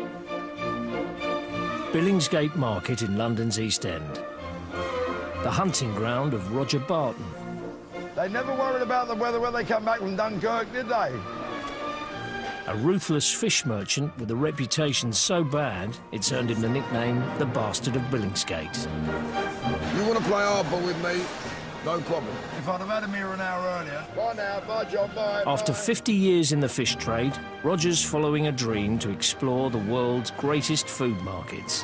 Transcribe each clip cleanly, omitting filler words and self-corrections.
Billingsgate Market in London's East End. The hunting ground of Roger Barton. They never worried about the weather when they come back from Dunkirk, did they? A ruthless fish merchant with a reputation so bad, it's earned him the nickname the Bastard of Billingsgate. You want to play hardball with me? No problem. If I'd have had him here an hour earlier... Bye now, bye John, bye. After 50 years in the fish trade, Roger's following a dream to explore the world's greatest food markets.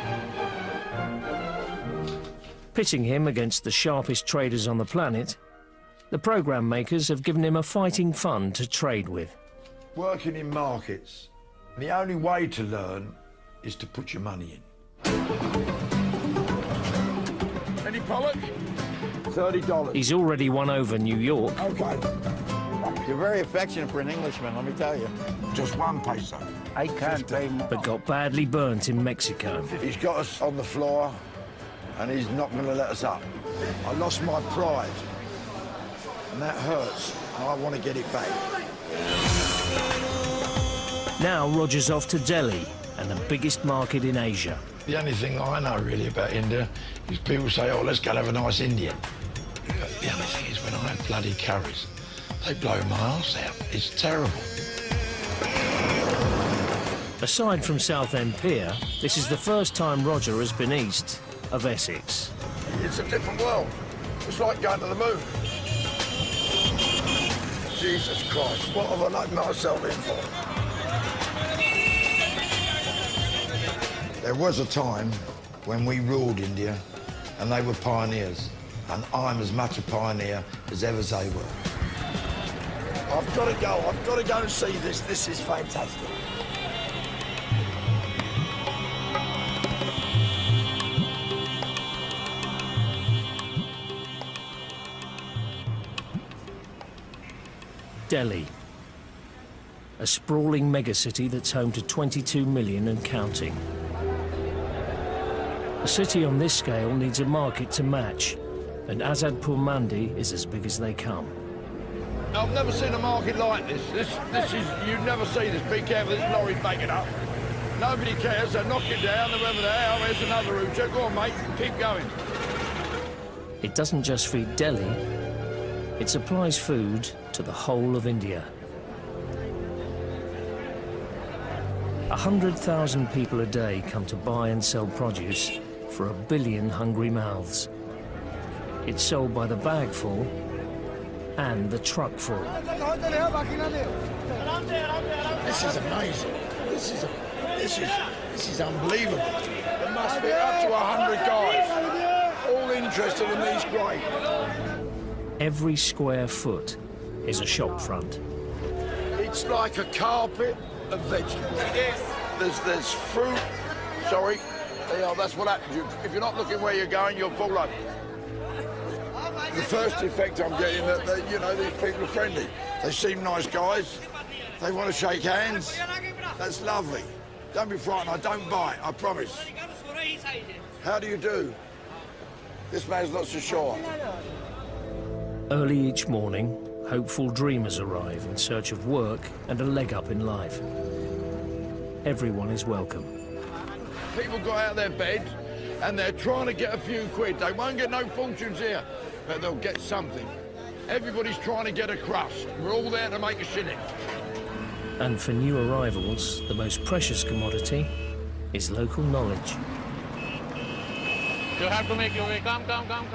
Pitting him against the sharpest traders on the planet, the programme makers have given him a fighting fund to trade with. Working in markets, the only way to learn is to put your money in. Any pollock? $30. He's already won over New York. OK. You're very affectionate for an Englishman, let me tell you. Just one peso. I can't pay more. But got badly burnt in Mexico. He's got us on the floor, and he's not going to let us up. I lost my pride, and that hurts, and I want to get it back. Now Roger's off to Delhi, and the biggest market in Asia. The only thing I know really about India is people say, oh, let's go and have a nice Indian. The only thing is when I have bloody curries, they blow my arse out. It's terrible. Aside from Southend Pier, this is the first time Roger has been east of Essex. It's a different world. It's like going to the moon. Jesus Christ, what have I let myself in for? There was a time when we ruled India and they were pioneers, and I'm as much a pioneer as ever they were. I've got to go and see this. This is fantastic. Delhi, a sprawling megacity that's home to 22 million and counting. A city on this scale needs a market to match, and Azadpur Mandi is as big as they come. I've never seen a market like this. This is, you never see this. Be careful, this lorry's backing up. Nobody cares, they knock it down, whoever they are, there's another route. Go on, mate, keep going. It doesn't just feed Delhi, it supplies food to the whole of India. 100,000 people a day come to buy and sell produce for 1 billion hungry mouths. It's sold by the bagful and the truckful. This is amazing. This is unbelievable. There must be up to 100 guys, all interested in these grapes. Every square foot is a shop front. It's like a carpet of vegetables. There's fruit. Sorry. Yeah, that's what happens. If you're not looking where you're going, you'll fall over. The first effect I'm getting that you know, these people are friendly. They seem nice guys. They want to shake hands. That's lovely. Don't be frightened. I don't bite. I promise. How do you do? This man's not so sure. Early each morning, hopeful dreamers arrive in search of work and a leg up in life. Everyone is welcome. People got out of their bed and they're trying to get a few quid. They won't get no fortunes here, but they'll get something. Everybody's trying to get a crust. We're all there to make a shilling. And for new arrivals, the most precious commodity is local knowledge. You have to make your way. Come.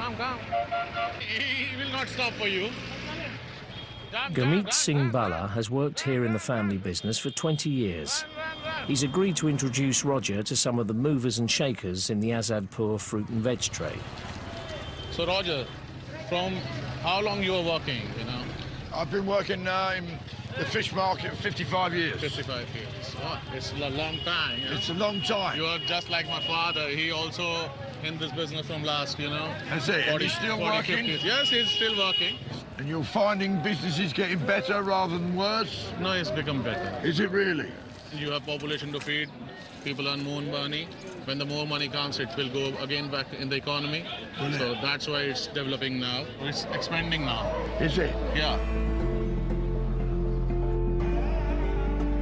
He will not stop for you. Gurmeet Singh Bala has worked here in the family business for 20 years. He's agreed to introduce Roger to some of the movers and shakers in the Azadpur fruit and veg trade. So, Roger, from how long you are working, you know? I've been working in the fish market for 55 years. 55 years. Oh, it's a long time, you know? It's a long time. You are just like my father. He also in this business from last, you know. That's it. 40, and he's still 40, working? 50. Yes, he's still working. And you're finding businesses getting better rather than worse? No, it's become better. Is it really? You have population to feed, people earn more money. When the more money comes, it will go again back in the economy. Brilliant. So that's why it's developing now. It's expanding now. Is it? Yeah.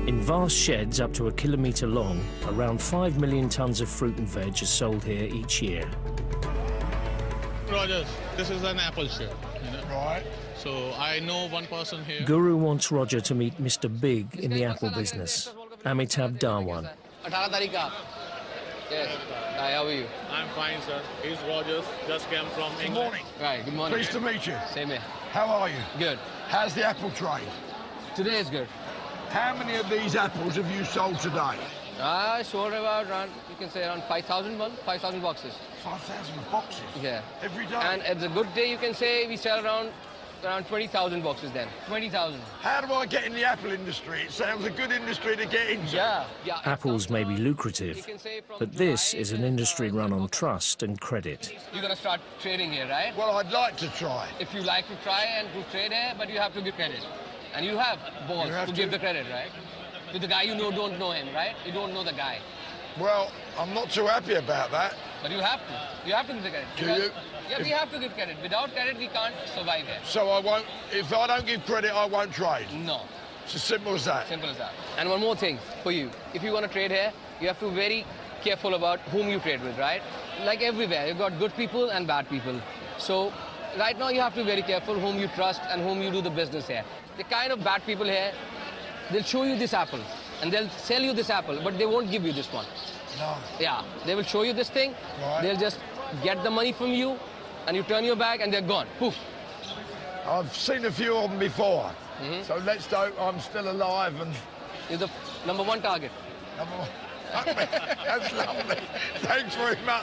In vast sheds up to a kilometre long, around 5 million tonnes of fruit and veg are sold here each year. Rogers, this is an apple shed. Right. So I know one person here. Guru wants Roger to meet Mr. Big in the apple business, Amitabh Dhawan. 18 तारीख का Yes. Hi, how are you? I'm fine, sir. He's Rogers. Just came from Good England. morning. Right, good morning. Pleased to meet you. Same here. How are you? Good. How's the apple trade? Today is good. How many of these apples have you sold today? I sold about around, you can say around 5,000 boxes. 5,000 boxes? Yeah. Every day? And it's a good day, you can say we sell around 20,000 boxes then. 20,000. How do I get in the apple industry? It sounds a good industry to get into. Yeah. Apples may be lucrative, but this is an industry run on trust and credit. You're going to start trading here, right? Well, I'd like to try. If you like to try and to trade here, but you have to give credit. And you have balls You have to give the credit, right? To the guy you know, don't know him, right? You don't know the guy. Well, I'm not too happy about that. But you have to. You have to give the credit. Do Because- you? Yeah, we have to give credit. Without credit, we can't survive here. So I won't, if I don't give credit, I won't trade. No. It's as simple as that. Simple as that. And one more thing for you. If you want to trade here, you have to be very careful about whom you trade with, right? Like everywhere, you've got good people and bad people. So right now you have to be very careful whom you trust and whom you do the business here. The kind of bad people here, they'll show you this apple and they'll sell you this apple, but they won't give you this one. No. Yeah, they will show you this thing, Right. they'll just get the money from you and you turn your back and they're gone. Poof. I've seen a few of them before. So let's hope I'm still alive and... You're the number one target. Number one. That's lovely. Thanks very much.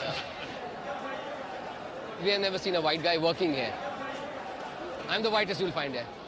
We have never seen a white guy working here. I'm the whitest you'll find here.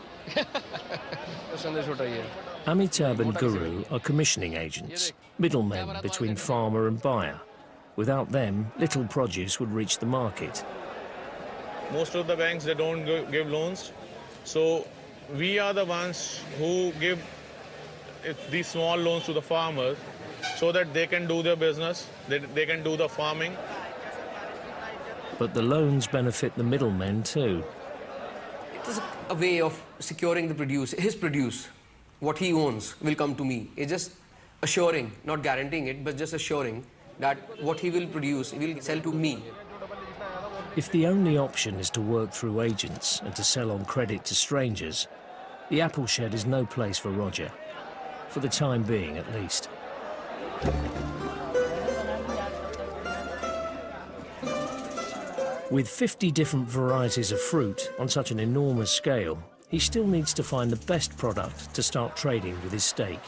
Amitabh and Guru are commissioning agents, middlemen between farmer and buyer. Without them, little produce would reach the market. Most of the banks, they don't give loans. So we are the ones who give these small loans to the farmers so that they can do their business, they can do the farming. But the loans benefit the middlemen too. It is a way of securing the produce, his produce, what he owns will come to me. It's just assuring, not guaranteeing it, but just assuring that what he will produce, he will sell to me. If the only option is to work through agents and to sell on credit to strangers, the apple shed is no place for Roger, for the time being at least. With 50 different varieties of fruit on such an enormous scale, he still needs to find the best product to start trading with his stake.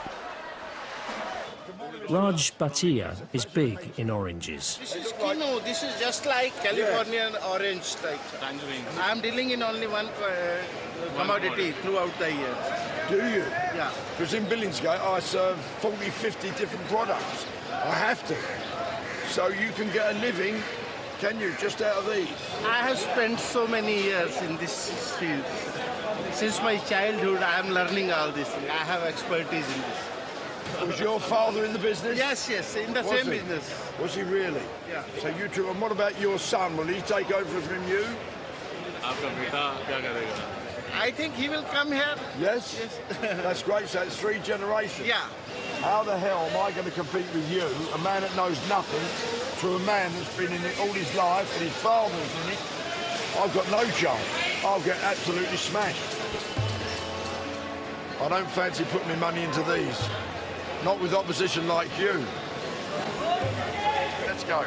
Raj Bhatia is big in oranges. This is Kino. This is just like Californian orange type. Tangerine. I'm dealing in only one commodity throughout the year. Do you? Yeah. Because in Billingsgate, I serve 40, 50 different products. I have to. So you can get a living, can you, just out of these? I have spent so many years in this field. Since my childhood, I'm learning all this. I have expertise in this. Was your father in the business? Yes, in the Was same he? business. Was he really? Yeah. So you two, and what about your son? Will he take over from you? I think he will come here. Yes? Yes. That's great, so it's 3 generations. Yeah. How the hell am I going to compete with you, a man that knows nothing, to a man that's been in it all his life and his father's in it? I've got no chance. I'll get absolutely smashed. I don't fancy putting my money into these. Not with opposition like you. Let's go.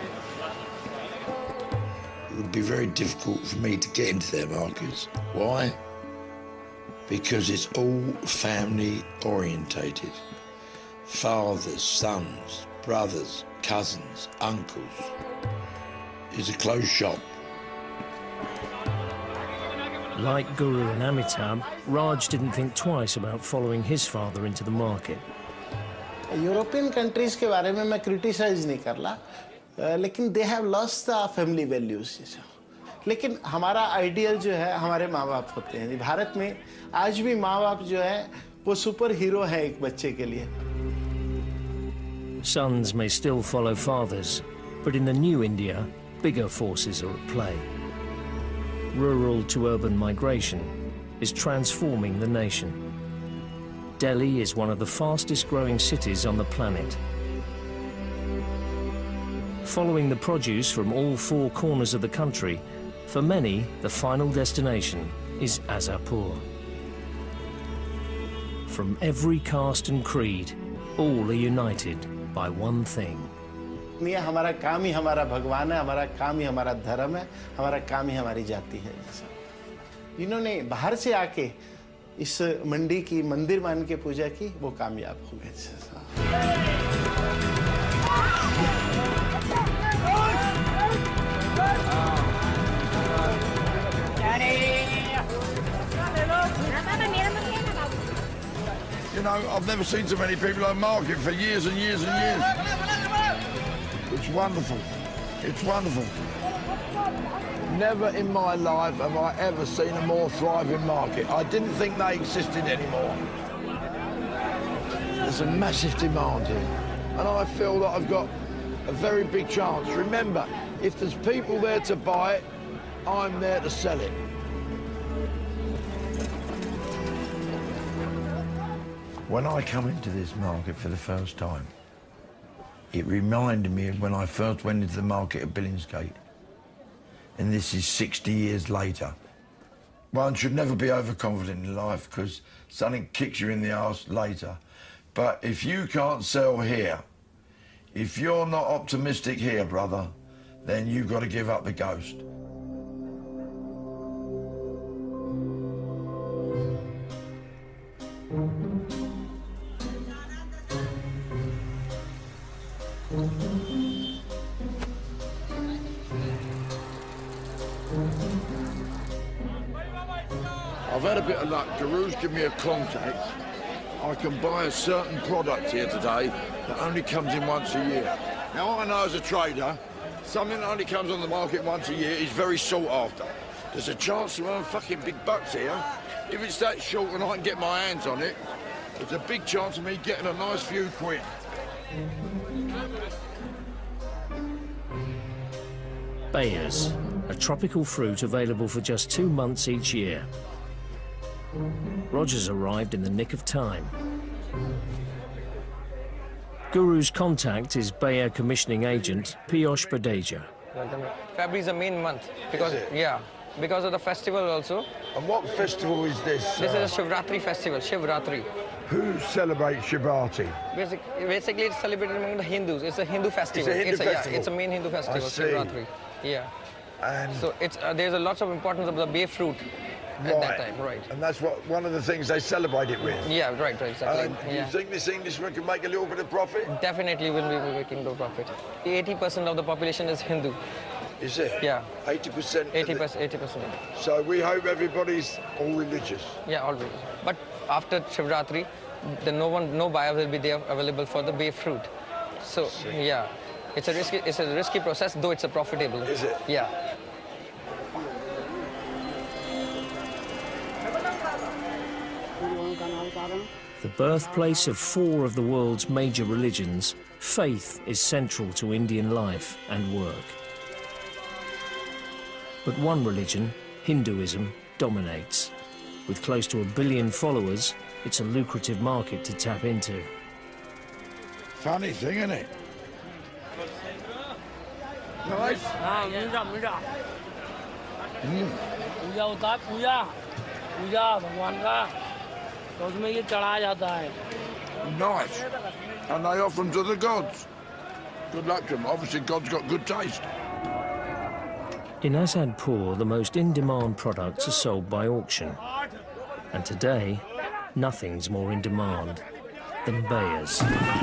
It would be very difficult for me to get into their markets. Why? Because it's all family orientated. Fathers, sons, brothers, cousins, uncles. It's a closed shop. Like Guru and Amitabh, Raj didn't think twice about following his father into the market. European countries के बारे में मैं criticise नहीं कर रहा, लेकिन they have lost the family values. लेकिन हमारा आइडियल जो है हमारे माँ बाप होते हैं। भारत में आज भी माँ बाप जो है वो सुपर हीरो है एक बच्चे के लिए। Sons may still follow fathers, but in the new India, bigger forces are at play. Rural to urban migration is transforming the nation. Delhi is one of the fastest growing cities on the planet. Following the produce from all four corners of the country, for many, the final destination is Azadpur. From every caste and creed, all are united by one thing. हमारा काम ही हमारा भगवान है, हमारा काम ही हमारा धर्म है, हमारा काम ही हमारी जाति है। इन्होंने बाहर से आके इस मंडी की मंदिर मान के पूजा की, वो कामयाब हो गए। You know, I've never seen so many people on market for years and years and years. It's wonderful. It's wonderful. Never in my life have I ever seen a more thriving market. I didn't think they existed anymore. There's a massive demand here, and I feel that I've got a very big chance. Remember, if there's people there to buy it, I'm there to sell it. When I come into this market for the first time, it reminded me of when I first went into the market at Billingsgate. And this is 60 years later. One should never be overconfident in life because something kicks you in the arse later. But if you can't sell here, if you're not optimistic here, brother, then you've got to give up the ghost. I've had a bit of luck. Guru's given me a contact. I can buy a certain product here today that only comes in once a year. Now, I know as a trader, something that only comes on the market once a year is very sought after. There's a chance to earn fucking big bucks here. If it's that short and I can get my hands on it, there's a big chance of me getting a nice few quid. Bayers, a tropical fruit available for just 2 months each year. Roger's arrived in the nick of time. Guru's contact is Bayer commissioning agent Piyush Badeja. February is the main month because because of the festival also. And what festival is this? This is a Shivratri festival, Shivratri. Who celebrates Shivratri? Basically, it's celebrated among the Hindus. It's a Hindu festival. It's a Hindu festival. Yeah, it's a main Hindu festival, Shivratri. Yeah. And so it's there's a lot of importance of the bay fruit at that time, right? And that's what one of the things they celebrate it with. Yeah, right, exactly. Do you think this Englishman can make a little bit of profit? Definitely will be making no profit. 80% of the population is Hindu. Is it? Yeah. 80%? 80%. So we hope everybody's all religious. Yeah, all religious. But after Shivratri, then no buyer will be there available for the bay fruit. So yeah, it's a risky process, though it's a profitable. Is it? Yeah. The birthplace of 4 of the world's major religions, faith is central to Indian life and work. But one religion, Hinduism, dominates. With close to 1 billion followers, it's a lucrative market to tap into. Funny thing, isn't it? Nice. पूजा होता है पूजा भगवान का तो उसमें ये चढ़ाया जाता है. Nice. And they offer them to the gods. Good luck to them. Obviously, God's got good taste. In Azadpur, the most in-demand products are sold by auction. And today, nothing's more in demand than Bayers.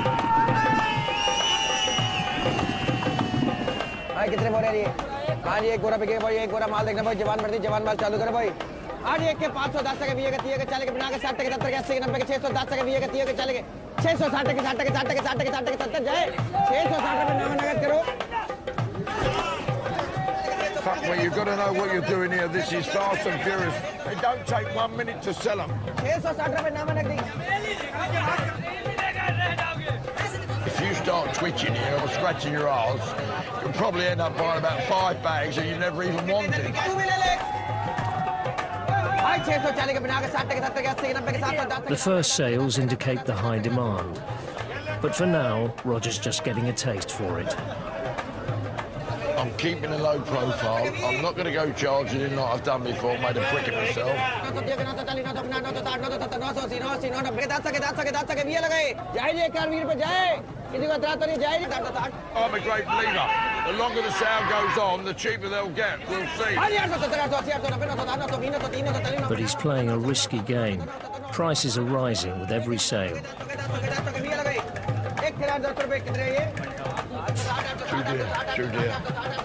भाई कितने बोरे लिए? हाँ जी एक बोरा बिके भाई एक बोरा माल देखना भाई जवान बढ़ती जवान माल चालू करो भाई. हाँ जी एक के 510 टके 20 के 30 के 40 के 50 के 60 के 70 के 80 के 90 के 610 टके 20 के 30 के 40 के 660 के 60 के 60 के 60 के 60 के 70 जाए 660 रुपए नाम नगद करो. Fuck me, you've got to know what you're doing here. This is fast and furious. It don't take 1 minute to sell them. 660 रुपए नाम नगद. If you start twitching here or scratching your arse, you'll probably end up buying about 5 bags that you never even wanted. The first sales indicate the high demand. But for now, Roger's just getting a taste for it. I'm keeping a low profile. I'm not going to go charging in like I've done before, made a prick of myself. I'm a great believer. The longer the sale goes on, the cheaper they'll get. We'll see. But he's playing a risky game. Prices are rising with every sale. Too dear.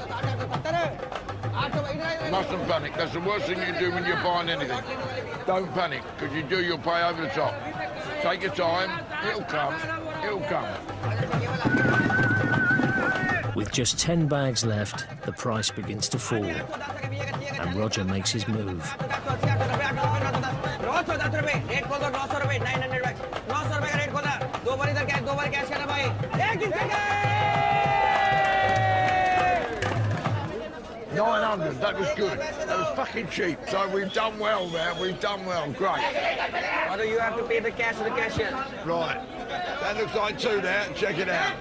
Mustn't panic. That's the worst thing you can do when you're buying anything. Don't panic, because you do, you'll pay over the top. Take your time. It'll come. It'll come. With just 10 bags left, the price begins to fall. And Roger makes his move. $900, that was good. That was fucking cheap. So we've done well there. We've done well. Great. Why do you have to pay the cash to the cashier? Right. That looks like two there. Check it out.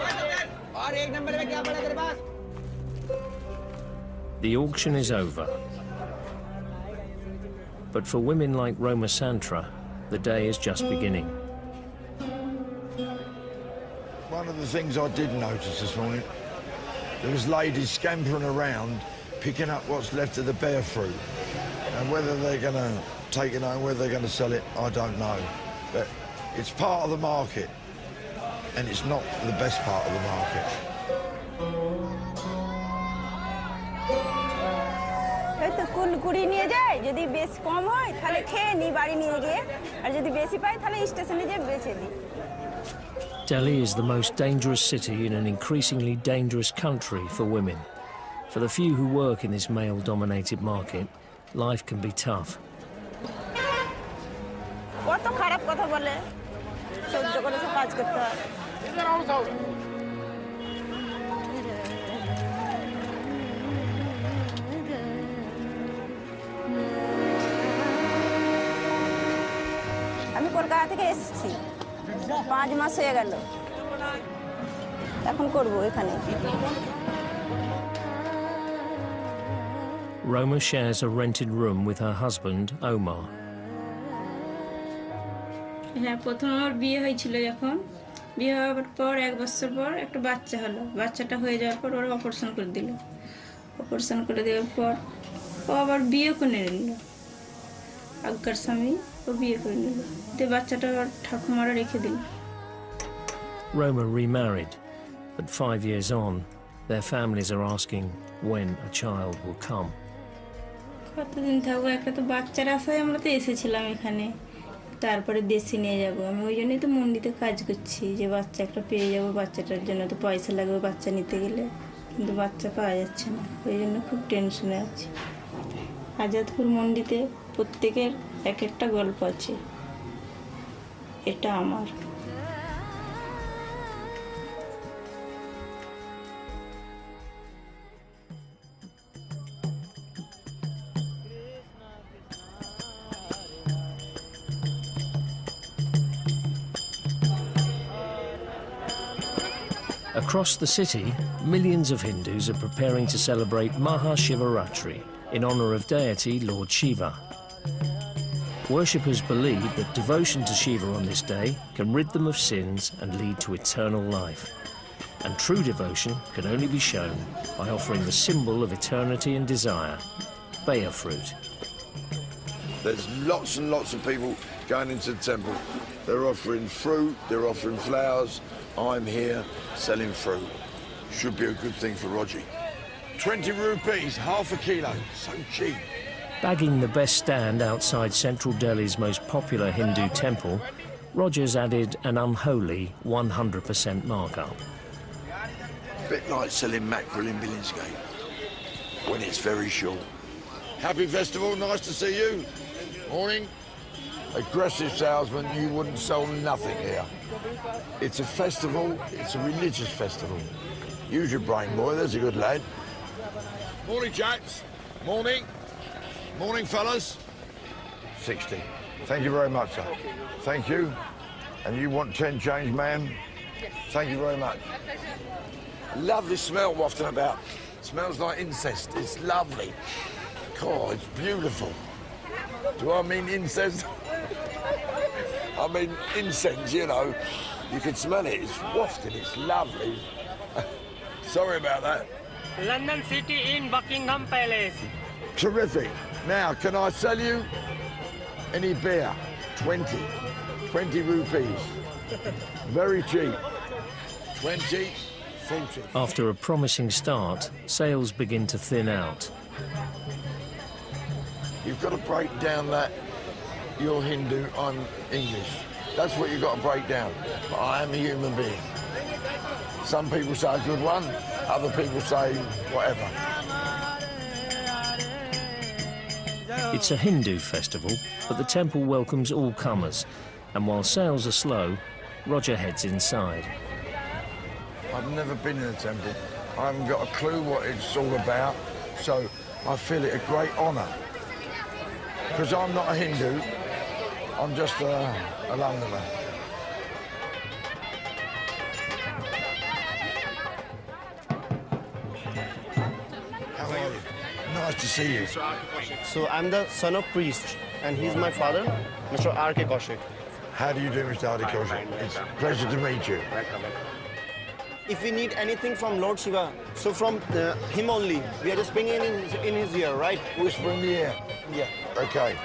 The auction is over. But for women like Roma Santra, the day is just beginning. One of the things I did notice this morning, there was ladies scampering around picking up what's left of the bear fruit. And whether they're going to take it home, whether they're going to sell it, I don't know. But it's part of the market, and it's not the best part of the market. কুড়ি নিয়ে যায় যদি বেশ কম হয় তাহলে খেয়ে নি বাড়ি নিয়ে গিয়ে আর যদি বেশি পাই তাহলে স্টেশনে যে বেচে দিই Delhi is the most dangerous city in an increasingly dangerous country for women. For the few who work in this male-dominated market, life can be tough. কত খারাপ কথা বলে সহ্য করে সব কাজ করতে হয় আমি কলকাতা থেকে এসেছি 5 মাস হয়ে গেল এখন করব এখানে Roma shares a rented room with her husband, Omar. হ্যাঁ প্রথম আমার বিয়ে হয়েছিল যখন বিয়ে হওয়ার পর 1 বছর পর একটা বাচ্চা হলো বাচ্চাটা হয়ে যাওয়ার পর ওরা অপারেশন করে দিল অপারেশন করে দেওয়ার পর ও আবার বিয়ে করে নিল আগকার স্বামী ও বিয়ে করে নিল তে বাচ্চাটা ঠাকুমারা রেখে দিল Roma remarried, but 5 years on, their families are asking when a child will come. কতদিন থাকবো একটা তো বাচ্চার আশায় আমরা তো এসেছিলাম এখানে তারপরে দেশে নিয়ে যাব আমি ওই জন্যই তো মন্ডিতে কাজ করছি যে বাচ্চা একটা পেয়ে যাব বাচ্চাটার জন্য তো পয়সা লাগবে বাচ্চা নিতে গেলে কিন্তু বাচ্চা পাওয়া যাচ্ছে না ওই জন্য খুব টেনশনে আছি আজাদপুর মন্ডিতে প্রত্যেকের এক একটা গল্প আছে এটা আমার Across the city, millions of Hindus are preparing to celebrate Mahashivaratri in honor of deity Lord Shiva. Worshippers believe that devotion to Shiva on this day can rid them of sins and lead to eternal life. And true devotion can only be shown by offering the symbol of eternity and desire, Baya fruit. There's lots and lots of people going into the temple. They're offering fruit, they're offering flowers. I'm here selling fruit. Should be a good thing for Roger. 20 rupees, half a kilo. So cheap. Bagging the best stand outside central Delhi's most popular Hindu temple, Roger's added an unholy 100% markup. Bit like selling mackerel in Billingsgate when it's very short. Happy festival, nice to see you. Morning. Aggressive salesman, you wouldn't sell nothing here. It's a festival, it's a religious festival. Use your brain, boy, there's a good lad. Morning, Jacks. Morning. Morning, fellas. 60. Thank you very much, sir. Thank you. And you want 10 change, ma'am? Yes. Thank you very much. Lovely smell wafting about. Smells like incest. It's lovely. God, it's beautiful. Do I mean incest? I mean incense, you know. You can smell it. It's wafting. It's lovely. Sorry about that. London City in Buckingham Palace. Terrific. Now, can I sell you any beer? 20 rupees. Very cheap. 20, 40. After a promising start, sales begin to thin out. You've got to break down that you're Hindu, I'm English. That's what you've got to break down. But I am a human being. Some people say a good one, other people say whatever. It's a Hindu festival, but the temple welcomes all comers. And while sales are slow, Roger heads inside. I've never been in a temple. I haven't got a clue what it's all about, so I feel it a great honour. Because I'm not a Hindu, I'm just a Londoner. How are you? Nice to see you. So I'm the son of priest, and he's my father, Mr. R.K. Kaushik. How do you do, Mr. R.K. Kaushik? It's a pleasure to meet you. If we need anything from Lord Shiva, so from him only, we are just bringing in his ear, right? Whisper in the ear? Yeah. Okay.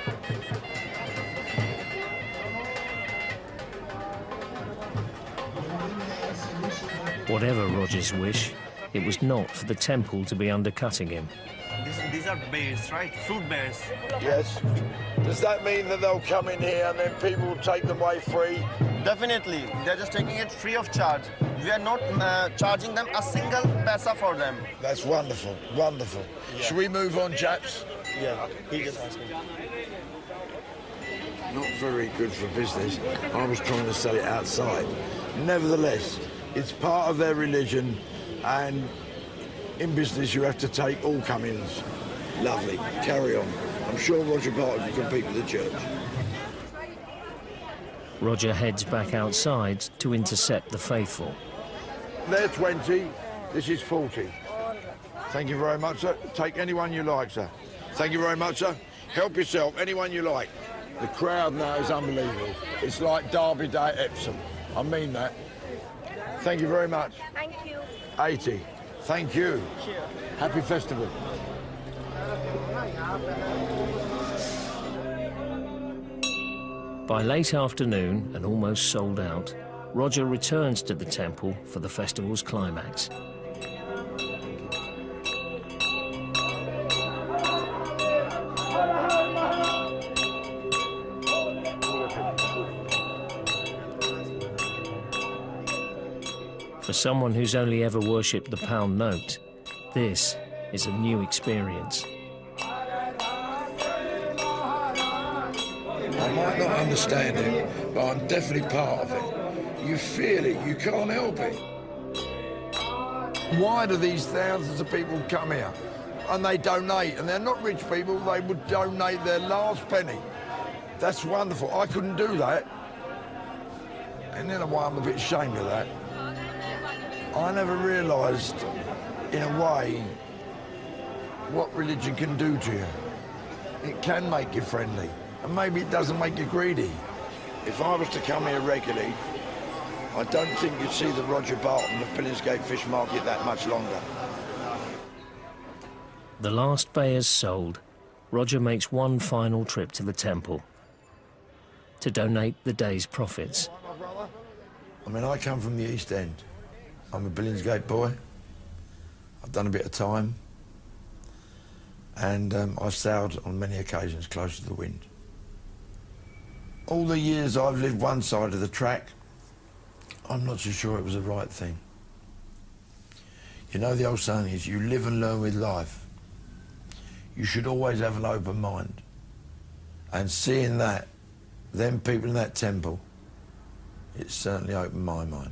Whatever Roger's wish, it was not for the temple to be undercutting him. These are bears, right? Fruit bears. Yes. Does that mean that they'll come in here and then people will take them away free? Definitely. They're just taking it free of charge. We are not charging them a single paisa for them. That's wonderful, wonderful. Yeah. Should we move on, chaps? Yeah, he just asked me. Not very good for business. I was trying to sell it outside. Nevertheless, it's part of their religion, and in business you have to take all come-ins. Lovely. Carry on. I'm sure Roger Barton can compete with the church. Roger heads back outside to intercept the faithful. They're 20, this is 40. Thank you very much, sir. Take anyone you like, sir. Thank you very much, sir. Help yourself, anyone you like. The crowd now is unbelievable. It's like Derby Day at Epsom. I mean that. Thank you very much. Thank you. 80. Thank you. Cheers. Happy festival. By late afternoon, and almost sold out, Roger returns to the temple for the festival's climax. For someone who's only ever worshipped the pound note, this is a new experience. I might not understand it, but I'm definitely part of it. You feel it, you can't help it. Why do these thousands of people come here? And they donate, and they're not rich people, they would donate their last penny. That's wonderful. I couldn't do that. And in a way, I'm a bit ashamed of that. I never realised, in a way, what religion can do to you. It can make you friendly, and maybe it doesn't make you greedy. If I was to come here regularly, I don't think you'd see the Roger Barton of Billingsgate Fish Market that much longer. The last bay is sold. Roger makes one final trip to the temple to donate the day's profits. I mean, I come from the East End. I'm a Billingsgate boy. I've done a bit of time. And I've sailed on many occasions close to the wind. All the years I've lived one side of the track, I'm not so sure it was the right thing. You know, the old saying is, you live and learn with life. You should always have an open mind. And seeing that, them people in that temple, it certainly opened my mind.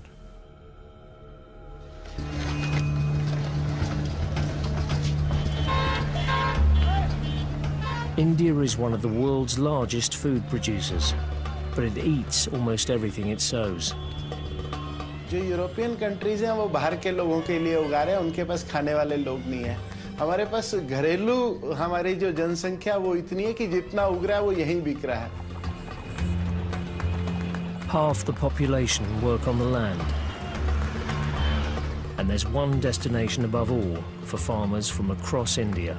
India is one of the world's largest food producers, but it eats almost everything it sows. जो European countries हैं वो बाहर के लोगों के लिए उगा रहे हैं, उनके पास खाने वाले लोग नहीं है। हमारे पास घरेलू हमारी जो जनसंख्या वो इतनी है कि जितना उग रहा है वो यहीं बिक रहा है। Half the population work on the land. And there's one destination above all for farmers from across India.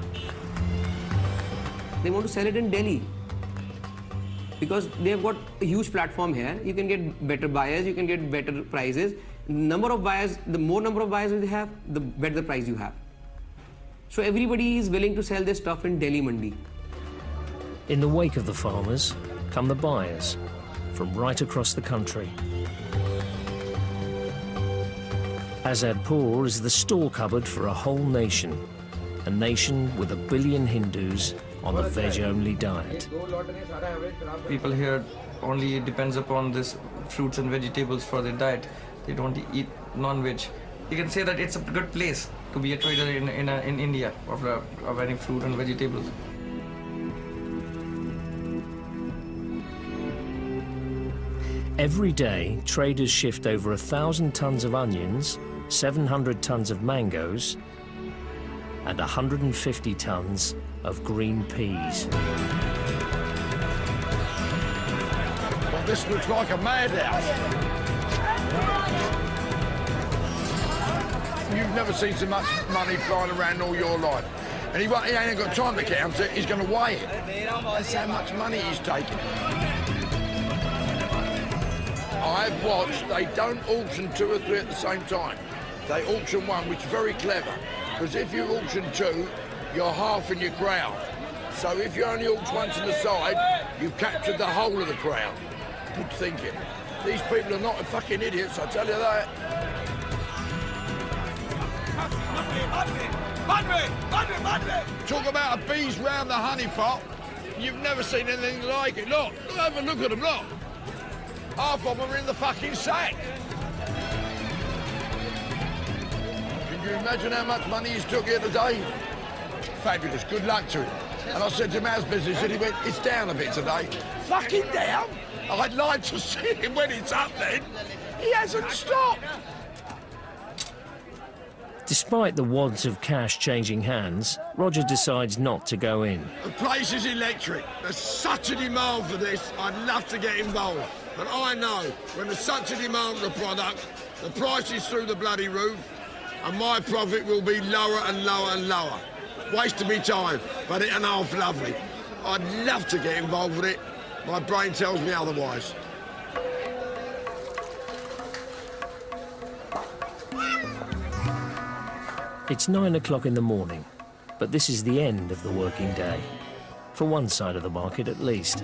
They want to sell it in Delhi because they've got a huge platform here. You can get better buyers, you can get better prices. Number of buyers, the more number of buyers you have, the better the price you have. So everybody is willing to sell their stuff in Delhi Mandi. In the wake of the farmers come the buyers from right across the country. Azadpur is the store cupboard for a whole nation with 1 billion Hindus on the veg-only diet. People here only depends upon this fruits and vegetables for their diet. They don't eat non-veg. You can say that it's a good place to be a trader in India of any fruit and vegetables. Every day, traders shift over 1,000 tons of onions, 700 tons of mangoes, and 150 tons of green peas. Well, this looks like a madhouse. You've never seen so much money flying around all your life. And he ain't got time to count it, he's going to weigh it. That's how much money he's taking. I've watched, they don't auction 2 or 3 at the same time. They auction one, which is very clever, because if you auction 2, you're half in your crowd. So if you only auction one to the side, you've captured the whole of the crowd. Good thinking. These people are not fucking idiots, I tell you that. Talk about a bees round the honey pot. You've never seen anything like it. Look, have a look at them, look. Half of them are in the fucking sack. Can you imagine how much money he's took here today? Fabulous, good luck to him. And I said to him, how's business? And he went, it's down a bit today. Fucking down? I'd like to see him when it's up then. He hasn't stopped. Despite the wads of cash changing hands, Roger decides not to go in. The place is electric. There's such a demand for this, I'd love to get involved. But I know when there's such a demand for the product, the price is through the bloody roof, and my profit will be lower and lower and lower. Waste of me time, but it ain't half lovely. I'd love to get involved with it. My brain tells me otherwise. It's 9 o'clock in the morning, but this is the end of the working day, for one side of the market at least.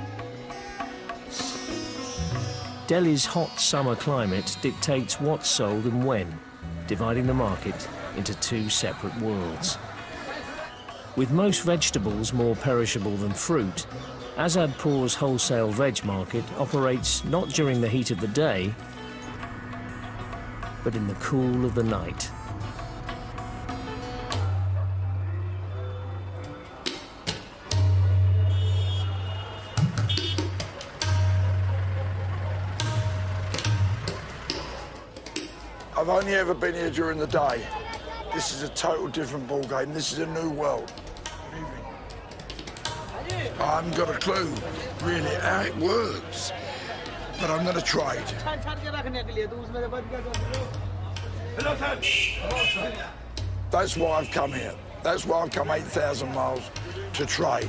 Delhi's hot summer climate dictates what's sold and when, dividing the market into 2 separate worlds. With most vegetables more perishable than fruit, Azadpur's wholesale veg market operates not during the heat of the day, but in the cool of the night. I've only ever been here during the day. This is a total different ball game. This is a new world. I haven't got a clue, really, how it works. But I'm going to trade. That's why I've come here. That's why I've come 8,000 miles to trade.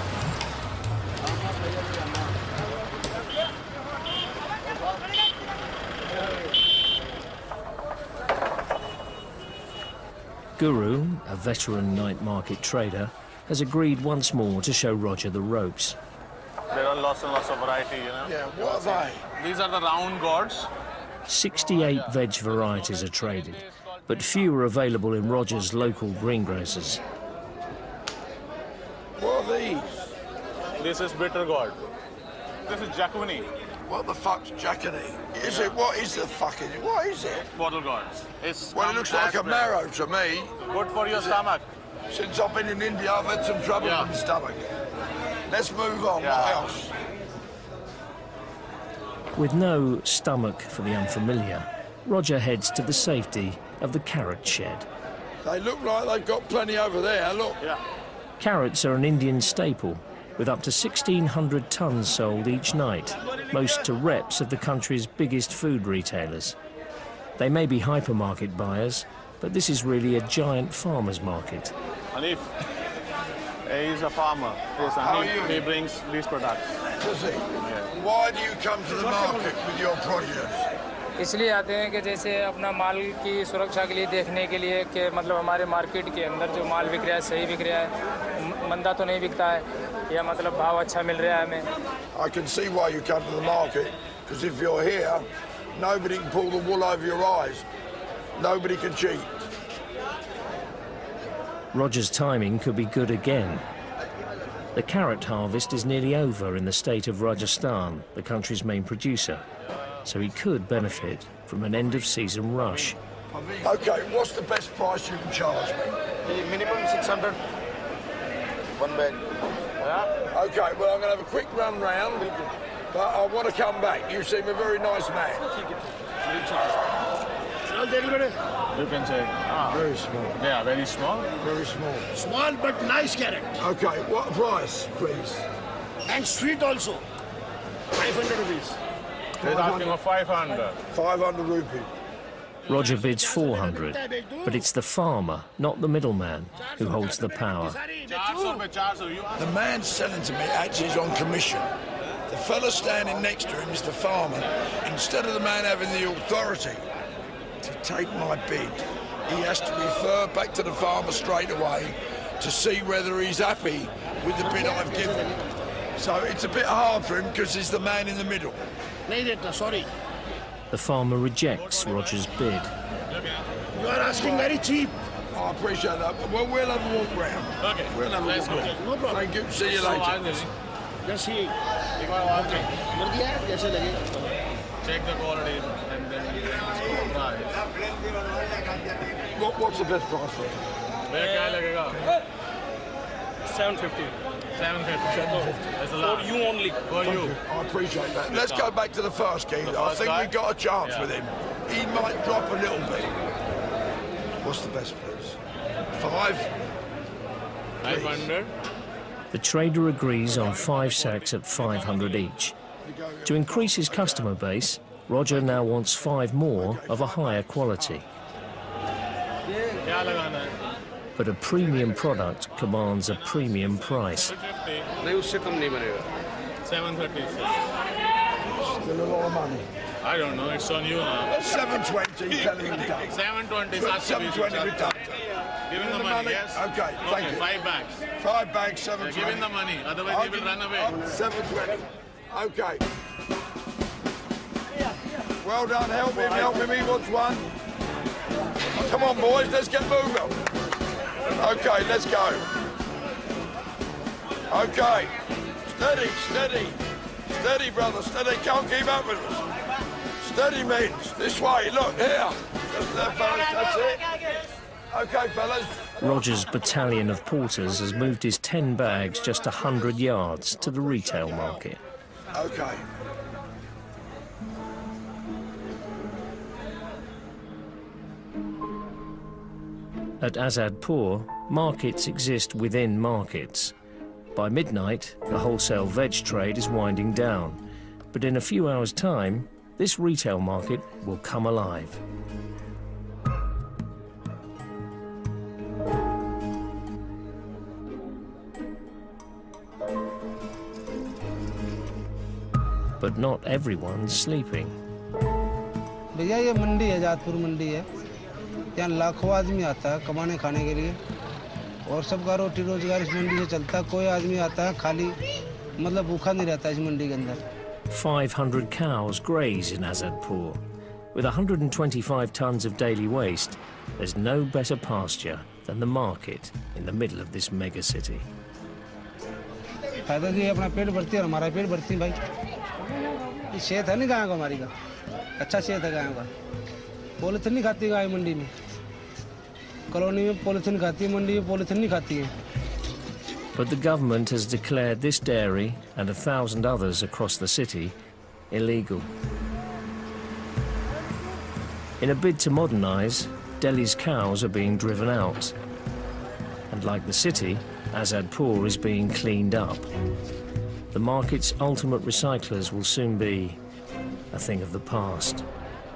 Guru, a veteran night market trader, has agreed once more to show Roger the ropes. There are lots and lots of variety, you know. Yeah, what are they? These are the round gourds. 68 veg varieties are traded, but few are available in Roger's local greengrocers. What are these? This is bitter gourd. This is jacquini. What the fuck's jacquini? Is it? What is the fucking? What is it? Bottle gourds. Well, it looks like a marrow to me. Good for your stomach. Since I've been in India, I've had some trouble with my stomach. Let's move on. What else? With no stomach for the unfamiliar, Roger heads to the safety of the carrot shed. They look like they've got plenty over there, look. Yeah. Carrots are an Indian staple, with up to 1,600 tons sold each night, most to reps of the country's biggest food retailers. They may be hypermarket buyers, but this is really a giant farmer's market. Hanif, he is a farmer. Yes, and he brings these products. Does he? Why do you come to the market with your produce? इसलिए आते हैं कि जैसे अपना माल की सुरक्षा के लिए देखने के लिए कि मतलब हमारे मार्केट के अंदर जो माल बिक रहा है सही बिक रहा है, मंदा तो नहीं बिकता है, या मतलब भाव अच्छा मिल रहा है हमें. I can see why you come to the market, because if you're here, nobody can pull the wool over your eyes. Nobody can cheat. Roger's timing could be good again. The carrot harvest is nearly over in the state of Rajasthan, the country's main producer, so he could benefit from an end-of-season rush. Okay, what's the best price you can charge me? Minimum 600. One bag. Yeah? Okay, well, I'm going to have a quick run round, but I want to come back. You seem a very nice man. You can say, very small. Yeah, very small. Very small. Small but nice carrot. Okay, what price, please? And sweet also. 500 rupees. He's asking for 500. 500 rupees. Roger bids 400, but it's the farmer, not the middleman, who holds the power. The man selling to me actually is on commission. The fella standing next to him is the farmer. Instead of the man having the authority to take my bid, he has to refer back to the farmer straight away to see whether he's happy with the bid I've given. So it's a bit hard for him because he's the man in the middle. Sorry. The farmer rejects Roger's bid. You are asking very cheap. I appreciate that. Well, we'll have a walk round. Okay. We'll have a walk round. No problem. Thank you. See you later. Just see. Okay. Check the quality and then price. What's the best price for it? 750. 750. That's a lot. For you only. For you. I appreciate that. Let's go back to the first key. I think we've got a chance with him. He might drop a little bit. What's the best price? 500. The trader agrees on 5 sacks at 500 each. To increase his customer base, Roger now wants 5 more of a higher quality. But a premium product commands a premium price. 730. Still a lot of money. I don't know. It's on you now. 720. Telling him done. 720. 720 with that. Give him the money. Yes. Okay. Thank you. 5 bags. 5 bags. 720. Give him the money. Otherwise, he will run away. 720. Okay. Well done. Help him. Help him. He wants one. Come on, boys. Let's get moving. Okay, let's go. Okay. Steady, steady. Steady, brother, steady. Can't keep up with us. Steady means this way. Look, here. That's that, fellas. That's it. Okay, fellas. Roger's battalion of porters has moved his 10 bags just 100 yards to the retail market. Okay. At Azadpur, markets exist within markets. By midnight, the wholesale veg trade is winding down. But in a few hours' time, this retail market will come alive. But not everyone's sleeping. भैया ये मंडी है, जातपुर मंडी है। यहाँ लाखों आदमी आता है कमाने खाने के लिए और सबका रोटी रोजगार इस मंडी से चलता है। कोई आदमी आता है खाली मतलब भूखा नहीं रहता इस मंडी के अंदर। 500 cows graze in Azadpur. With 125 tons of daily waste, there's no better pasture than the market in the middle of this mega city. फायदा ये अपना पेट भरती है और हमारा पेट भरती है भाई। ये सेहत है नहीं गायों का हमारी का, अच्छा सेहत है गायों का। पॉलिथीन नहीं खाती गाय मंडी में, कॉलोनी में पॉलिथीन खाती है, मंडी में पॉलिथीन नहीं खाती है। But the government has declared this dairy and 1,000 others across the city illegal. In a bid to modernise, Delhi's cows are being driven out. And like the city, Azadpur is being cleaned up. The market's ultimate recyclers will soon be a thing of the past.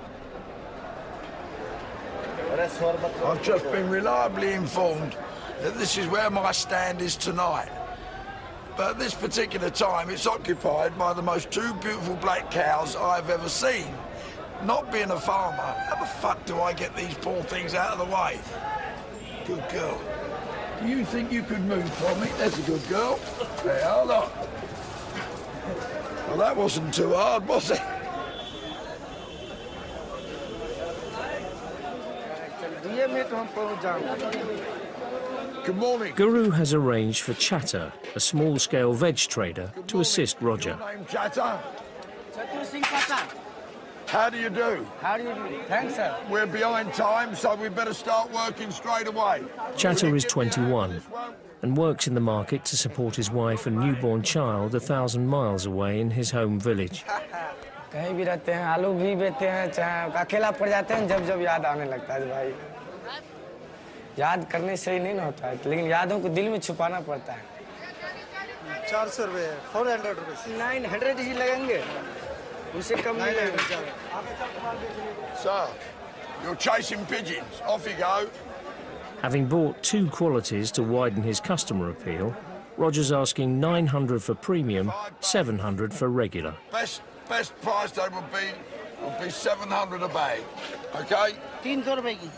I've just been reliably informed that this is where my stand is tonight. But at this particular time, it's occupied by the most two beautiful black cows I've ever seen. Not being a farmer, how the fuck do I get these poor things out of the way? Good girl. Do you think you could move for me? That's a good girl. There, hold on. Well, that wasn't too hard, was it? Good morning. Guru has arranged for Chatter, a small-scale veg trader, to assist Roger. Name Chatter? How do you do? How do you do? Thanks, sir. We're behind time, so we better start working straight away. Chatter is 21 and works in the market to support his wife and newborn child 1,000 miles away in his home village. कहीं भी रहते हैं, आलू भी बेचते हैं, चाहे अकेला पड़ जाते हैं जब जब याद आने लगता है भाई। याद करने से ही नहीं ना होता है, लेकिन यादों को दिल में छुपाना पड़ता है। 400 रुपए, 400 रुपए, 900 ही लगेंगे, उससे कम नहीं लगेगा। Sir, you're chasing pigeons. Off you go. Having bought 2 qualities to widen his customer appeal, Roger's asking 900 for premium, 700 for regular. Best price they would be 700 a bag. Okay? 300 रुपए की,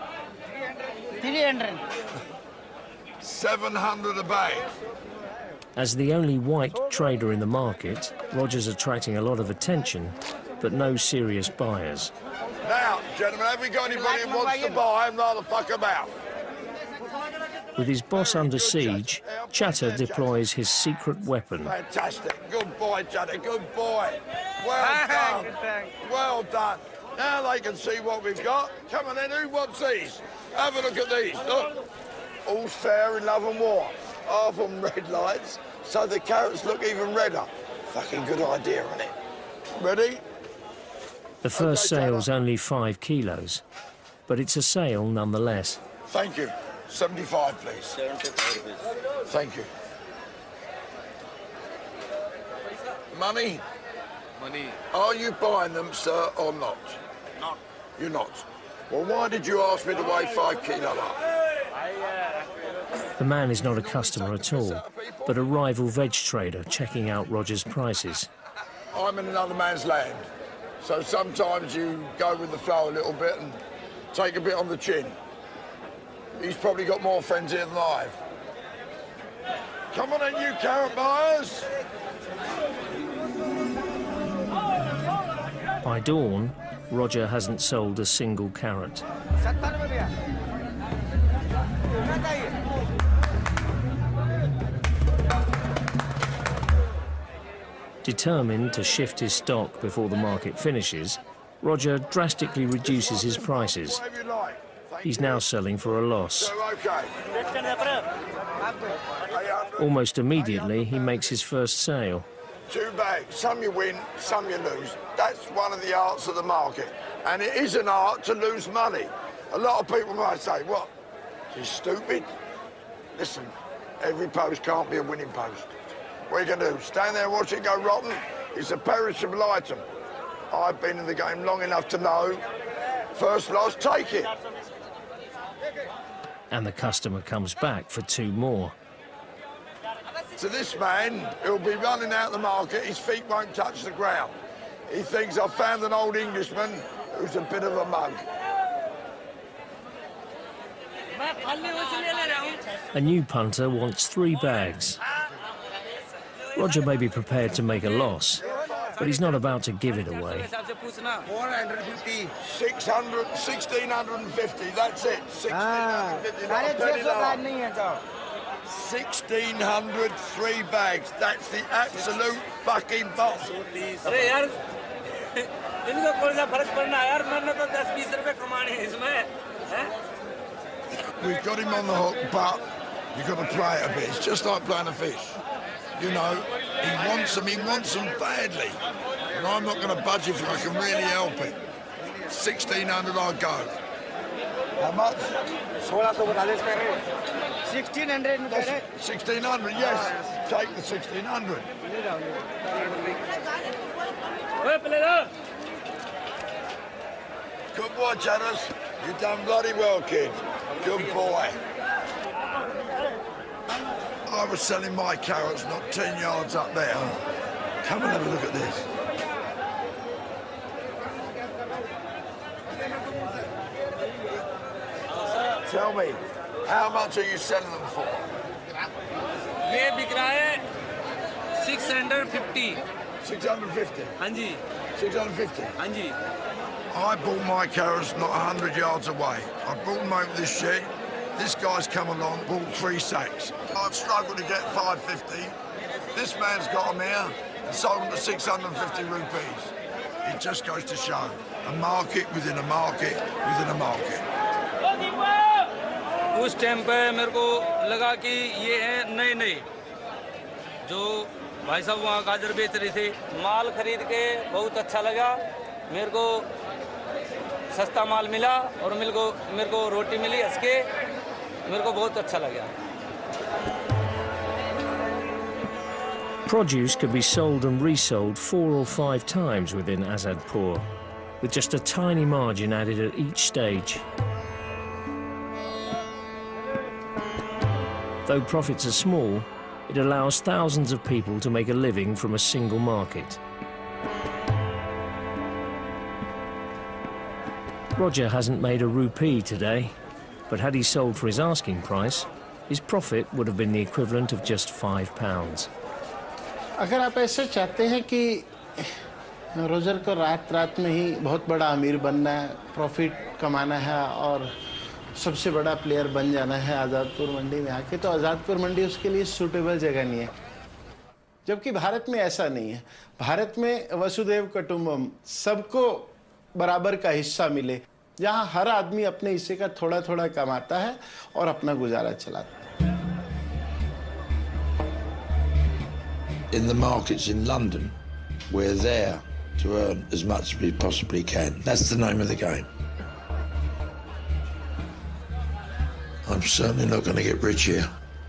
300. 700 a bag. As the only white trader in the market, Roger's attracting a lot of attention, but no serious buyers. Now, gentlemen, have we got anybody who wants to buy and rather fuck about? With his boss under siege, Chatter deploys his secret weapon. Fantastic. Good boy, Chatter. Good boy. Well done. Well done. Now they can see what we've got. Come on then, who wants these? Have a look at these. Look. All's fair in love and war. Half on red lights, so the carrots look even redder. Fucking good idea, isn't it? Ready? The first sale's only 5 kilos, but it's a sale nonetheless. Thank you. 75, please. 75 rupees. Thank you. Money? Money. Are you buying them, sir, or not? Not. You're not. Well, why did you ask me to weigh 5 kilo up? The man is not a customer at all, but a rival veg trader checking out Roger's prices. I'm in another man's land, so sometimes you go with the flow a little bit and take a bit on the chin. He's probably got more friends here than I have. Come on then, you carrot buyers! By dawn, Roger hasn't sold a single carrot. Determined to shift his stock before the market finishes, Roger drastically reduces his prices. He's now selling for a loss. Almost immediately, he makes his first sale. 2 bags. Some you win, some you lose. That's one of the arts of the market. And it is an art to lose money. A lot of people might say, what, he's stupid? Listen, every post can't be a winning post. What are you going to do? Stand there and watch it go rotten? It's a perishable item. I've been in the game long enough to know, first loss, take it. And the customer comes back for 2 more. To this man, he'll be running out the market, his feet won't touch the ground. He thinks I've found an old Englishman who's a bit of a mug. A new punter wants 3 bags. Roger may be prepared to make a loss, but he's not about to give it away. 450, 600, 1650, that's it. 1600, 3 bags. That's the absolute fucking boss. We've got him on the hook, but You've got to play it a bit. It's just like playing a fish. You know, he wants them badly. And I'm not going to budge if I can really help it. 1,600 I'll go. How much? 1,600 1,600, yes. Take the 1,600. Good boy, Chatters. You've done bloody well, kid. Good boy. I was selling my carrots not 10 yards up there. Come and have a look at this. Tell me, how much are you selling them for? ये बिक रहा है 650. 650? हाँ जी. 650? हाँ जी. I bought my carrots not 100 yards away. I brought them over this shed. This guy's come along, bought 3 sacks. I've struggled to get 550. This man's got them here and sold them for 650 rupees. It just goes to show. A market within a market within a market. उस time पे मेरे को लगा कि ये हैं नए जो भाई साहब वहाँ गाजर बेच रहे थे माल खरीद के बहुत अच्छा लगा मेरे को सस्ता माल मिला और मेरे को रोटी मिली हंस के मेरे को बहुत अच्छा लगा Produce could be sold and resold 4 or 5 times within Azadpur, with just a tiny margin added at each stage. Though profits are small, it allows thousands of people to make a living from a single market. Roger hasn't made a rupee today, but had he sold for his asking price, his profit would have been the equivalent of just £5. अगर आप ऐसे चाहते हैं कि Roger को रात में ही बहुत बड़ा अमीर बनना है, प्रॉफिट कमाना है और सबसे बड़ा प्लेयर बन जाना है आज़ादपुर मंडी में आके, तो आज़ादपुर मंडी उसके लिए सूटेबल जगह नहीं है। जबकि भारत में ऐसा नहीं है। भारत में वसुदेव कुटुंबकम, सबको बराबर का हिस्सा मिले, जहां हर आदमी अपने हिस्से का थोड़ा थोड़ा कमाता है और अपना गुजारा चलाता है। In the markets in London, we're there to earn as much as we possibly can. That's the name of the game. I'm certainly not going to get rich here.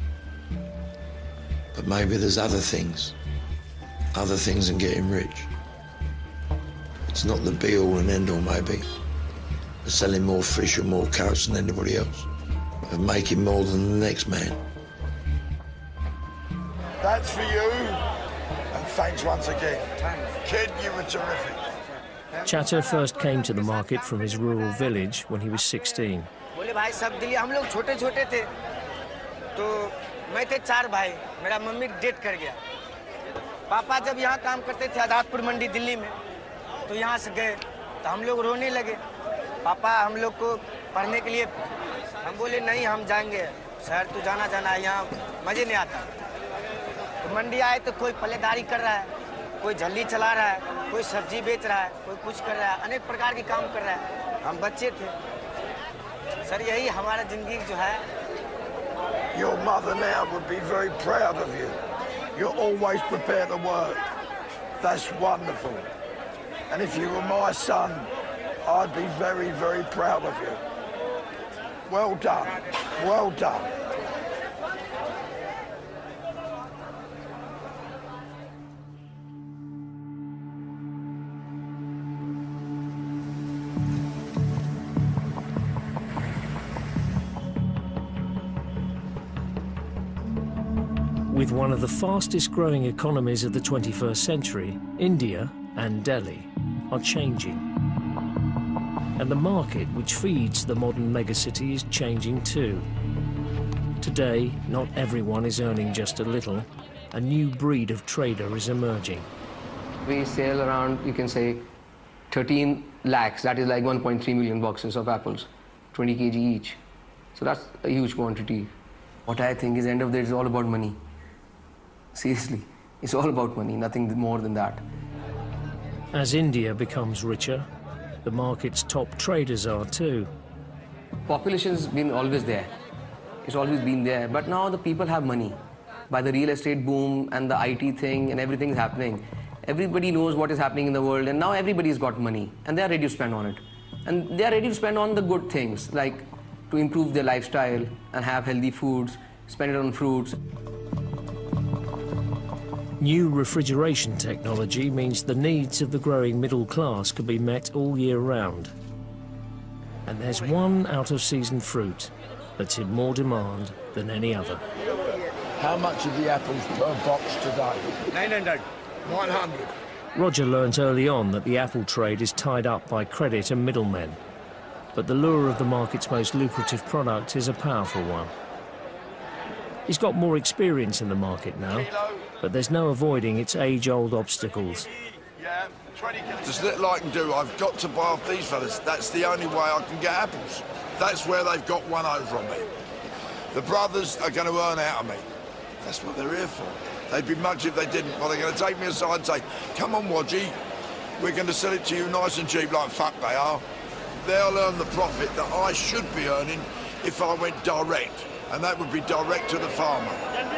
But maybe there's other things than getting rich. It's not the be-all and end-all, maybe. Of selling more fish or more carrots than anybody else. Of making more than the next man. That's for you. And thanks once again. Kid, you were terrific. Chatter first came to the market from his rural village when he was 16. बोले भाई सब दिल्ली हम लोग छोटे छोटे थे तो मैं थे 4 भाई मेरा मम्मी डेट कर गया पापा जब यहाँ काम करते थे आज़ादपुर मंडी दिल्ली में तो यहाँ से गए तो हम लोग रोने लगे पापा हम लोग को पढ़ने के लिए हम बोले नहीं हम जाएंगे शहर तो जाना है यहाँ मज़े नहीं आता तो मंडी आए तो कोई पल्लेदारी कर रहा है कोई झल्ली चला रहा है कोई सब्जी बेच रहा है कोई कुछ कर रहा है अनेक प्रकार के काम कर रहा है हम बच्चे थे सर यही हमारा जिंदगी जो है Your mother now would be very proud of you. You're always prepared to work. That's wonderful. And if you were my son, I'd be very, very proud of you. Well done. Well done. With one of the fastest growing economies of the 21st century, India and Delhi are changing. And the market which feeds the modern megacity is changing too. Today, not everyone is earning just a little. A new breed of trader is emerging. We sell around, you can say, 13 lakhs, that is like 1.3 million boxes of apples, 20 kg each. So that's a huge quantity. What I think is, end of the day, it's all about money. Seriously, it's all about money, nothing more than that. As India becomes richer, the market's top traders are too. Population's been always there. It's always been there. But now the people have money. By the real estate boom and the IT thing and everything's happening, everybody knows what is happening in the world, and now everybody's got money and they're ready to spend on it. And they're ready to spend on the good things, like to improve their lifestyle and have healthy foods, spend it on fruits. New refrigeration technology means the needs of the growing middle class can be met all year round. And there's one out-of-season fruit that's in more demand than any other. How much are the apples per box today? 900. 900. Roger learnt early on that the apple trade is tied up by credit and middlemen. But the lure of the market's most lucrative product is a powerful one. He's got more experience in the market now, but there's no avoiding its age-old obstacles. There's little I can do. I've got to buy off these fellas. That's the only way I can get apples. That's where they've got one over on me. The brothers are going to earn out of me. That's what they're here for. They'd be much if they didn't. Well, they're going to take me aside and say, come on, Wadgy, we're going to sell it to you nice and cheap, like fuck they are. They'll earn the profit that I should be earning if I went direct, and that would be direct to the farmer.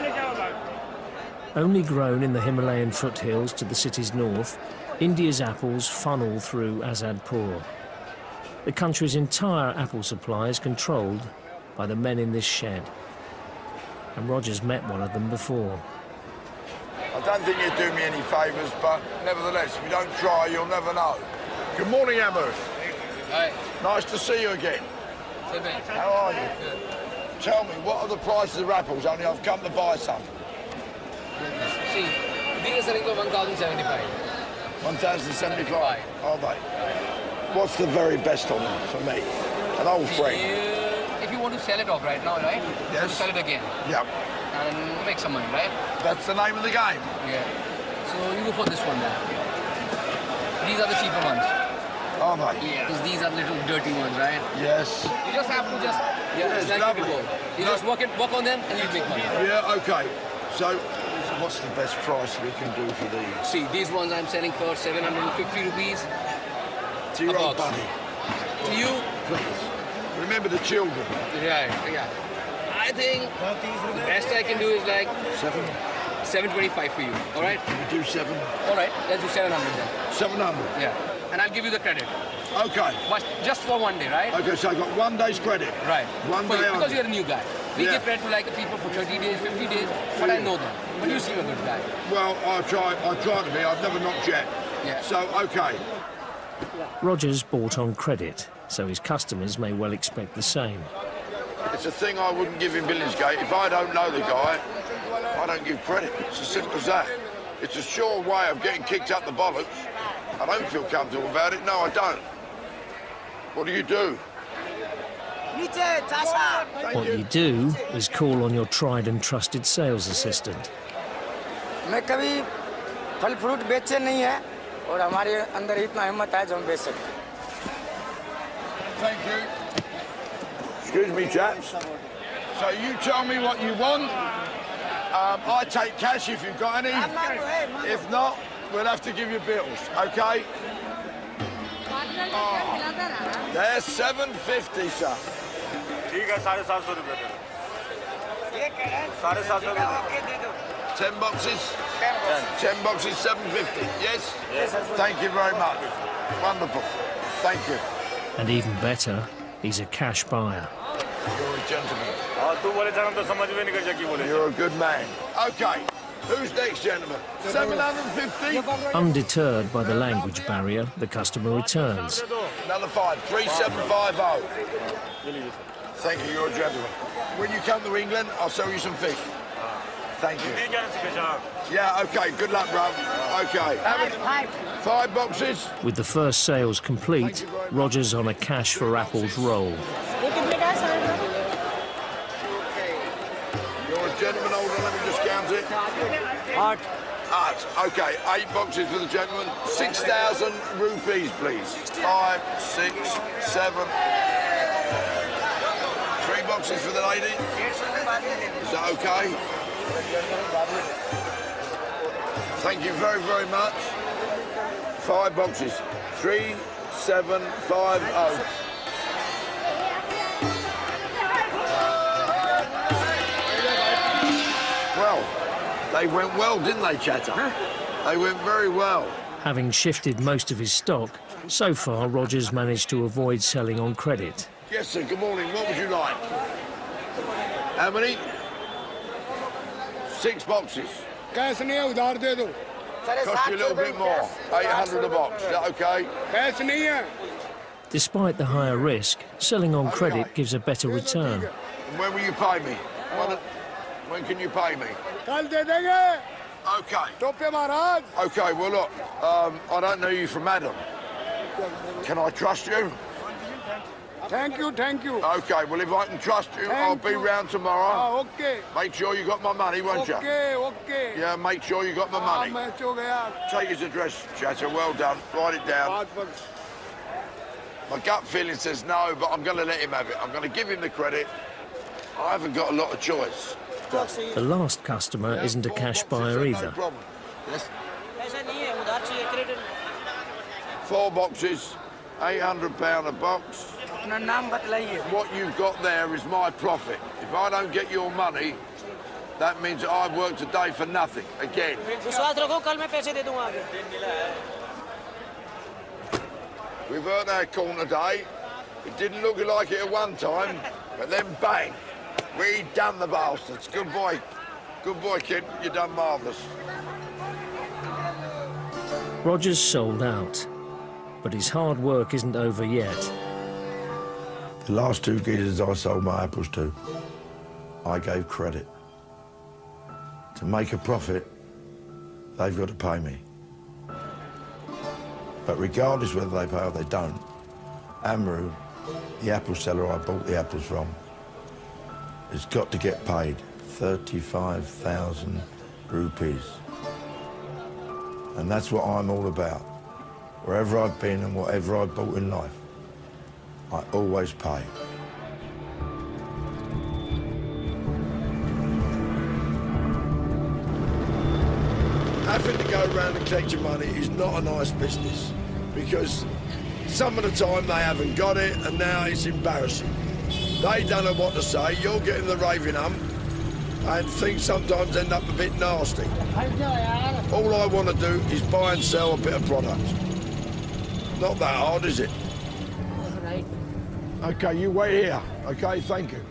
Only grown in the Himalayan foothills to the city's north, India's apples funnel through Azadpur. The country's entire apple supply is controlled by the men in this shed. And Roger's met one of them before. I don't think you'd do me any favours, but nevertheless, if you don't try, you'll never know. Good morning, Amherst. Hi. Nice to see you again. How are you? Good. Tell me, what are the prices of apples? Only I've come to buy some. See, these are selling for 1,075. 1,075? Are they? What's the very best on them for me? An old friend. If you want to sell it off right now, right? Yes. Sell it again. Yep. And make some money, right? That's the name of the game. Yeah. So you go for this one then. These are the cheaper ones. Are they? Yeah. Because these are little dirty ones, right? Yes. You just have to just... Yeah, it's like lovely. You just work on them and you make money. Yeah, okay. So, what's the best price we can do for these? See, these ones I'm selling for 750 rupees. To your old buddy. To you? Please. Remember the children. Right, yeah. I think the best I can do is like... 725 for you, all right? Can we do 7? All right, let's do 700 then. 700? Yeah. And I'll give you the credit. Okay. But just for one day, right? Okay, so I got 1 day's credit. Right. One for day you, because you're a new guy. We Yeah. give credit to like people for 30 days, 50 days, but I know them. But you seem a good guy. Well, I try to be. I've never knocked yet. Yeah. So, okay. Roger's bought on credit, so his customers may well expect the same. It's a thing I wouldn't give in Billingsgate. If I don't know the guy, I don't give credit. It's as simple as that. It's a sure way of getting kicked up the bollocks. I don't feel comfortable about it. No, I don't. What do you do? What you do is call on your tried and trusted sales assistant. मैं कभी फल fruit बेचे नहीं है और हमारे अंदर इतना हिम्मत है जो हम बेच सकते हैं। Thank you. Excuse me, chaps. So you tell me what you want. I take cash if you've got any. If not, we'll have to give you bills, okay? Oh, there's 750, sir. ठीक है 750 रुपए दे दो 750 10 boxes? 10 boxes, 750, yes? Yes. Thank you very much. Wonderful. Thank you. And even better, he's a cash buyer. You're a gentleman. तू बोले जब हम तो समझ में नहीं कर क्या बोले You're a good man. Okay. Who's next, gentlemen? 750? Undeterred by the language barrier, the customer returns. Another 5. 3750. Thank you, you're a gentleman. When you come to England, I'll sell you some fish. Thank you. Yeah, okay. Good luck, bro. Okay. 5 boxes. With the first sales complete, Roger's on a cash for apples roll. You're a gentleman, hold on, let me just count it. Art. Okay, 8 boxes for the gentleman. 6,000 rupees, please. 5, 6, 7. 3 boxes for the lady. Is that okay? Thank you very, very much. 5 boxes. 3750. They went well, didn't they, Chatter? They went very well. Having shifted most of his stock, so far Rogers managed to avoid selling on credit. Yes, sir. Good morning. What would you like? How many? 6 boxes. Cost you a little bit more. 800 a box. Is that okay? Despite the higher risk, selling on credit gives a better return. And when will you pay me? When can you pay me? Okay. Okay, well, look, I don't know you from Adam. Can I trust you? Thank you, thank you. Okay, well, if I can trust you, I'll be round tomorrow. Okay. Make sure you got my money, won't you? Okay. Yeah, make sure you got my money. Take his address, Chatter. Well done. Write it down. My gut feeling says no, but I'm going to let him have it. I'm going to give him the credit. I haven't got a lot of choice. The last customer isn't a cash buyer either. No problem. Yes. 4 boxes, £800 a box. What you've got there is my profit. If I don't get your money, that means that I've worked a day for nothing, again. We've earned our corn today. It didn't look like it at one time, but then bang, we done the bastards. Good boy, kid, you done marvellous. Rogers sold out, but his hard work isn't over yet. The last 2 geezers I sold my apples to, I gave credit. To make a profit, they've got to pay me. But regardless whether they pay or they don't, Amru, the apple seller I bought the apples from, has got to get paid 35,000 rupees. And that's what I'm all about. Wherever I've been and whatever I've bought in life, I always pay. Having to go around and collect your money is not a nice business, because some of the time they haven't got it and now it's embarrassing. They don't know what to say, you're getting the raving hump, and things sometimes end up a bit nasty. All I want to do is buy and sell a bit of product. Not that hard, is it? Okay, you wait here. Okay, thank you.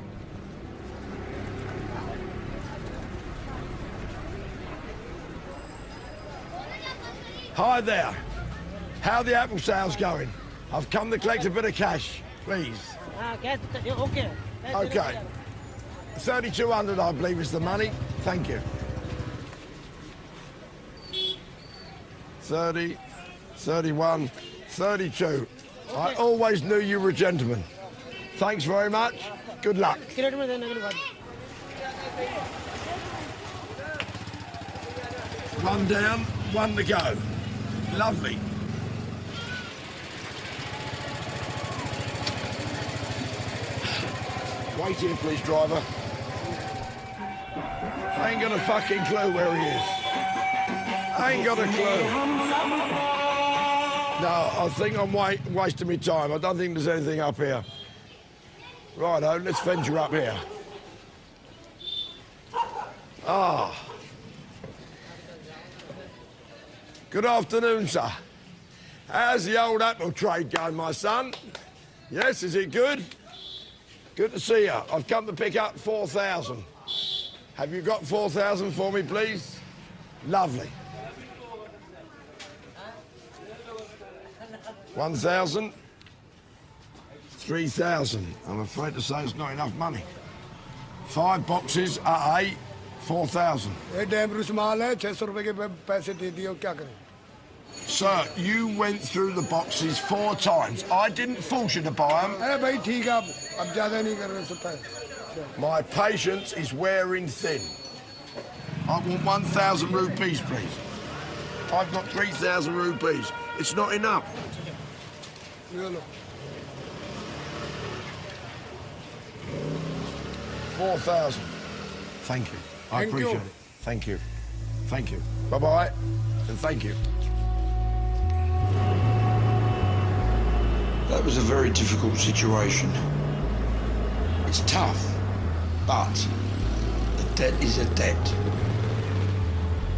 Hi there. How are the apple sales going? I've come to collect a bit of cash, please. Okay. Okay. 3,200, I believe, is the money. Thank you. 30, 31, 32. I always knew you were a gentleman. Thanks very much. Good luck. One down, 1 to go. Lovely. Wait here, please, driver. I ain't got a fucking clue where he is. I ain't got a clue. No, I think I'm wasting my time. I don't think there's anything up here. Righto, let's venture up here. Ah. Good afternoon, sir. How's the old apple trade going, my son? Yes, is it good? Good to see you. I've come to pick up 4,000. Have you got 4,000 for me, please? Lovely. 1,000. 3,000. I'm afraid to say it's not enough money. 5 boxes at 8, 4,000. Sir, you went through the boxes 4 times. I didn't force you to buy them. My patience is wearing thin. I want 1,000 rupees, please. I've got 3,000 rupees. It's not enough. 4,000. Thank you. I appreciate it. Thank you. Thank you. Bye-bye. And thank you. That was a very difficult situation. It's tough, but a debt is a debt.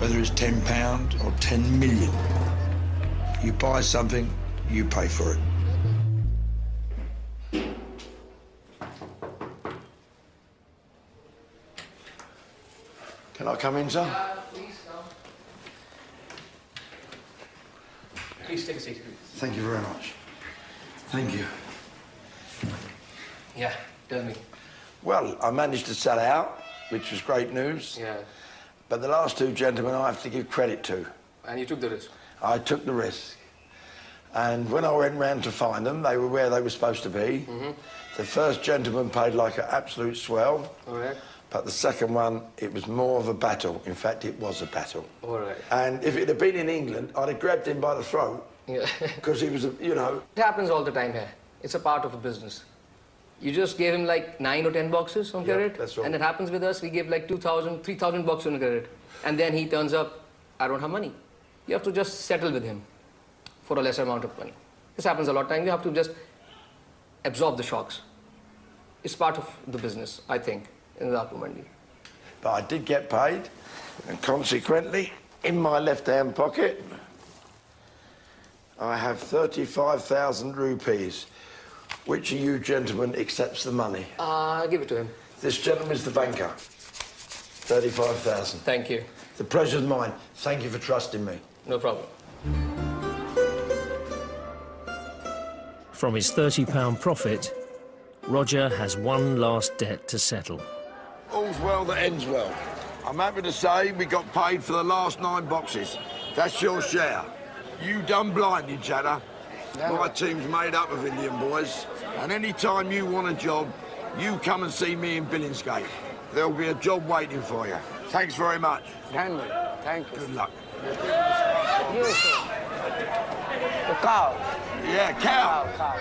whether it's £10 or 10 million. You buy something, you pay for it. Can I come in, sir? Please come. Please take a seat. Thank you very much. Thank you. Yeah, tell me. Well, I managed to sell out, which was great news. Yeah. But the last two gentlemen I have to give credit to. And you took the risk? I took the risk. And when I went round to find them, they were where they were supposed to be. The first gentleman paid like an absolute swell. All right. But the second one, it was more of a battle. In fact, it was a battle. All right. And if it had been in England, I'd have grabbed him by the throat. Yeah. Because he was, you know... It happens all the time here. It's a part of a business. You just gave him like 9 or 10 boxes on credit. That's right. And it happens with us. We give like 2,000, 3,000 boxes on credit. And then he turns up, I don't have money. You have to just settle with him for a lesser amount of money. This happens a lot of times. You have to just absorb the shocks. It's part of the business, I think, in the Appu Mandi. But I did get paid, and consequently, in my left-hand pocket, I have 35,000 rupees. Which of you gentlemen accepts the money? Give it to him. This gentleman's the banker. 35,000. Thank you. The pleasure's mine. Thank you for trusting me. No problem. From his £30 profit, Roger has one last debt to settle. All's well that ends well. I'm happy to say we got paid for the last 9 boxes. That's your share. You done blinded, Chatter. My team's made up of Indian boys, and any time you want a job, you come and see me in Billingsgate. There'll be a job waiting for you. Thanks very much. Thank you. Good luck. Yes, sir. The cow. Yeah, cow. Cow.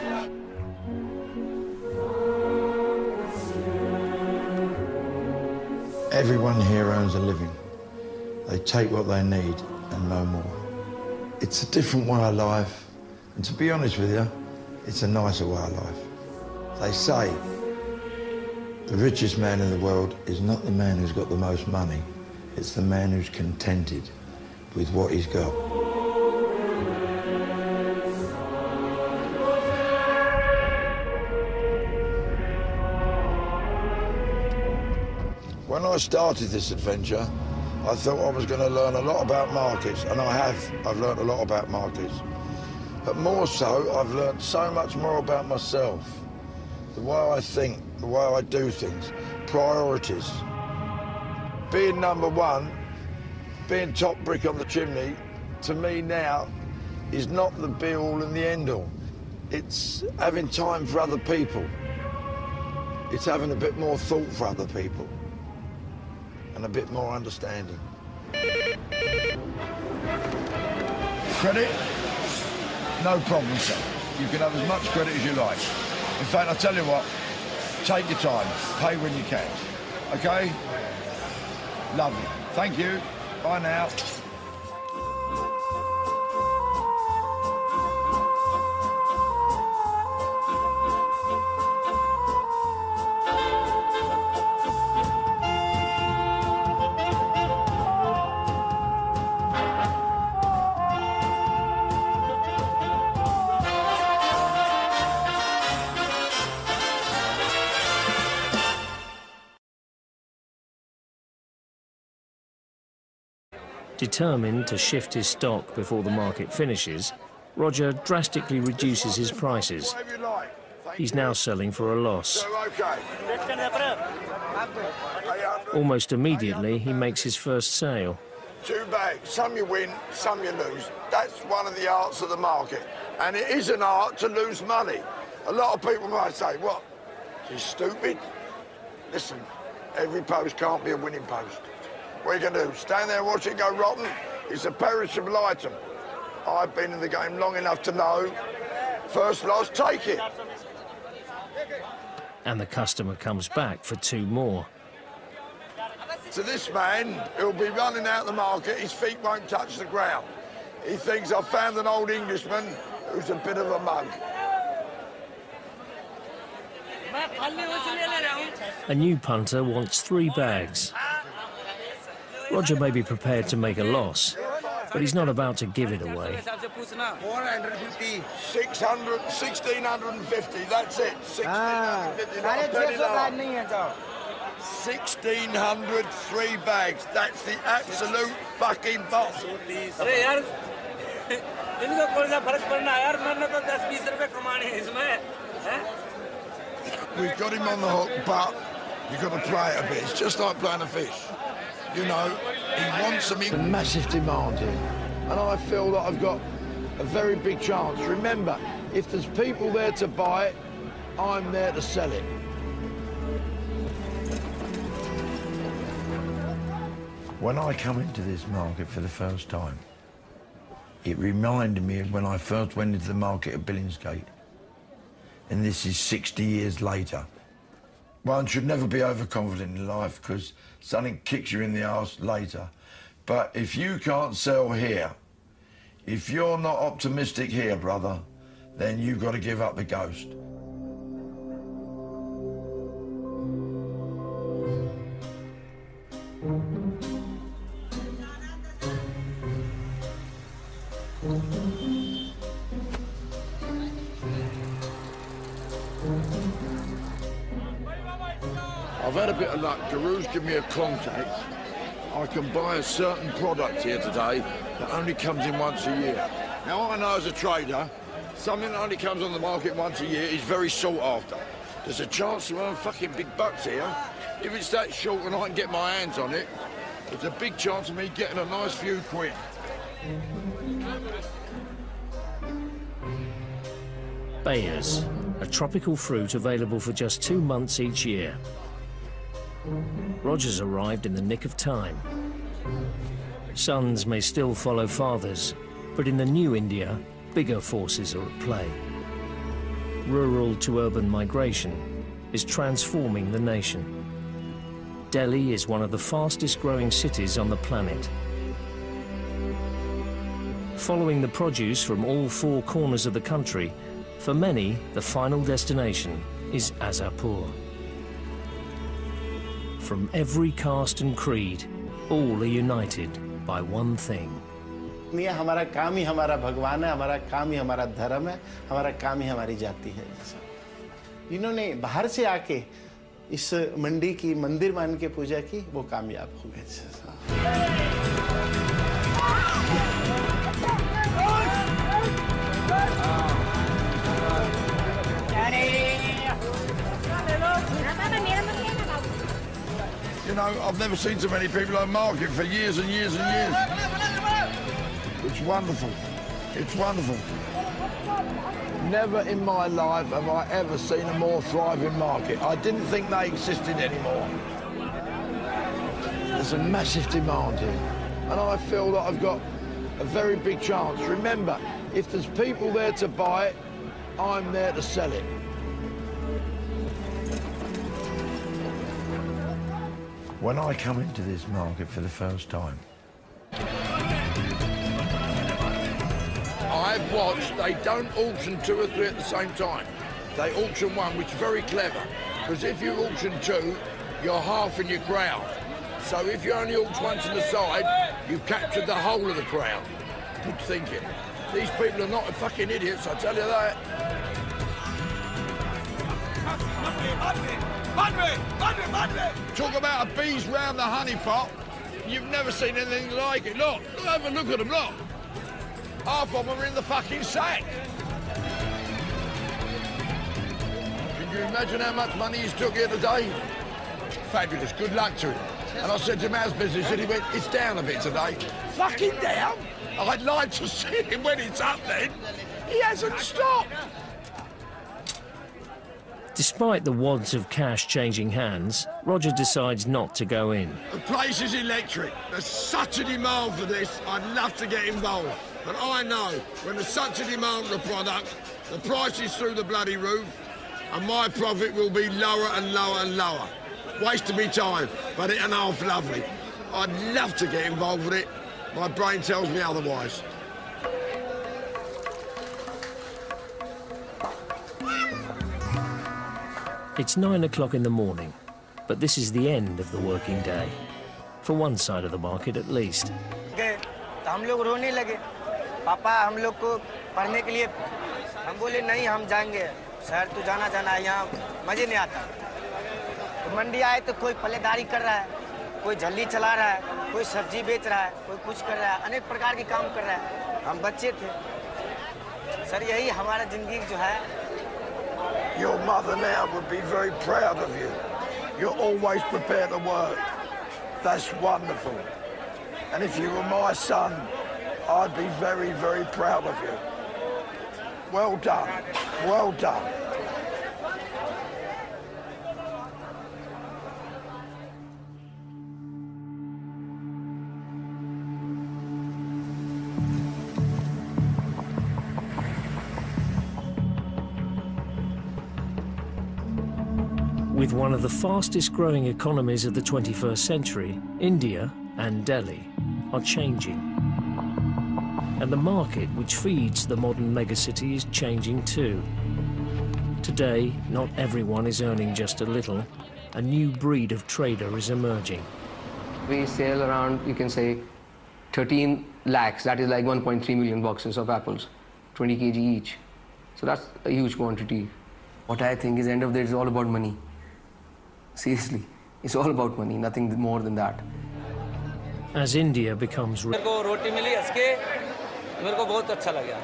Everyone here earns a living. They take what they need and no more. It's a different way of life, and to be honest with you, it's a nicer way of life. They say the richest man in the world is not the man who's got the most money, it's the man who's contented with what he's got. When I started this adventure, I thought I was going to learn a lot about markets, and I have. I've learned a lot about markets. But more so, I've learned so much more about myself. The way I think, the way I do things, priorities. Being number one, being top brick on the chimney, to me now, is not the be-all and the end-all. It's having time for other people. It's having a bit more thought for other people. And a bit more understanding. Credit? No problem, sir. You can have as much credit as you like. In fact, I'll tell you what, take your time, pay when you can. Okay? Lovely. Thank you. Bye now. Determined to shift his stock before the market finishes, Roger drastically reduces his prices. He's now selling for a loss. Almost immediately, he makes his first sale. 2 bags. Some you win, some you lose. That's one of the arts of the market. And it is an art to lose money. A lot of people might say, what, he's stupid? Listen, every post can't be a winning post. What are you going to do? Stand there and watch it go rotten? It's a perishable item. I've been in the game long enough to know, first loss, take it. And the customer comes back for 2 more. To this man, he'll be running out the market, his feet won't touch the ground. He thinks I've found an old Englishman who's a bit of a mug. A new punter wants 3 bags. Roger may be prepared to make a loss, but he's not about to give it away. 450. 600, 1650, that's it. 1600, 3 bags. That's the absolute fucking boss. We've got him on the hook, but you've got to play it a bit. It's just like playing a fish. You know, he wants something. There's a massive demand here, and I feel that I've got a very big chance. Remember, if there's people there to buy it, I'm there to sell it. When I come into this market for the first time, it reminded me of when I first went into the market at Billingsgate. And this is 60 years later. One should never be overconfident in life because something kicks you in the arse later. But if you can't sell here, if you're not optimistic here, brother, then you've got to give up the ghost. I've had a bit of luck. Guru's given me a contact. I can buy a certain product here today that only comes in once a year. Now, I know as a trader, something that only comes on the market once a year is very sought after. There's a chance to earn fucking big bucks here. If it's that short and I can get my hands on it, there's a big chance of me getting a nice few quid. Bayers, a tropical fruit available for just 2 months each year. Roger's arrived in the nick of time. Sons may still follow fathers, but in the new India, bigger forces are at play. Rural to urban migration is transforming the nation. Delhi is one of the fastest growing cities on the planet. Following the produce from all 4 corners of the country, for many, the final destination is Azapur. From every caste and creed, all are united by one thing. हमारा काम ही हमारा भगवान है, हमारा काम ही हमारा धर्म है, हमारा काम ही हमारी जाति है। इन्होंने बाहर से आके इस मंडी की मंदिर मान के पूजा की, वो कामयाब हो गए। You know, I've never seen so many people on market for years and years and years. It's wonderful. It's wonderful. Never in my life have I ever seen a more thriving market. I didn't think they existed anymore. There's a massive demand here, and I feel that I've got a very big chance. Remember, if there's people there to buy it, I'm there to sell it. When I come into this market for the first time, I've watched, they don't auction 2 or 3 at the same time. They auction one, which is very clever, because if you auction 2, you're half in your crowd. So if you only auction once on the side, you've captured the whole of the crowd. Good thinking. These people are not fucking idiots, I tell you that. Talk about a bees round the honey pot. You've never seen anything like it. Look, have a look at them, look. Half of them are in the fucking sack. Can you imagine how much money he's took here today? Fabulous, good luck to him. And I said to him, how's business? And he went, it's down a bit today. Fucking down? I'd like to see him when it's up then. He hasn't stopped. Despite the wads of cash changing hands, Roger decides not to go in. The place is electric. There's such a demand for this, I'd love to get involved. But I know when there's such a demand for the product, the price is through the bloody roof, and my profit will be lower and lower and lower. Waste of me time, but it ain't half lovely. I'd love to get involved with it. My brain tells me otherwise. It's 9 o'clock in the morning, but this is the end of the working day. for one side of the market at least. तो हम लोग रोने लगे पापा हम लोग को पढ़ने के लिए हम बोले नहीं हम जाएंगे शहर तो जाना है यहाँ मजे नहीं आता तो मंडी आए तो कोई पल्लेदारी कर रहा है कोई झल्ली चला रहा है कोई सब्जी बेच रहा है कोई कुछ कर रहा है अनेक प्रकार के काम कर रहा है हम बच्चे थे सर यही हमारा जिंदगी जो है Your mother now would be very proud of you. You're always prepared to work. That's wonderful. And if you were my son, I'd be very, very proud of you. Well done. Well done. With one of the fastest growing economies of the 21st century, India and Delhi are changing. And the market which feeds the modern megacity is changing too. Today, not everyone is earning just a little. A new breed of trader is emerging. We sell around, you can say, 13 lakhs, that is like 1.3 million boxes of apples, 20 kg each. So that's a huge quantity. What I think is, end of the day, it's all about money. Seriously, it's all about money, nothing more than that. As India becomes rich, मेरे को रोटी मिली हंस के मेरे को बहुत अच्छा लगा.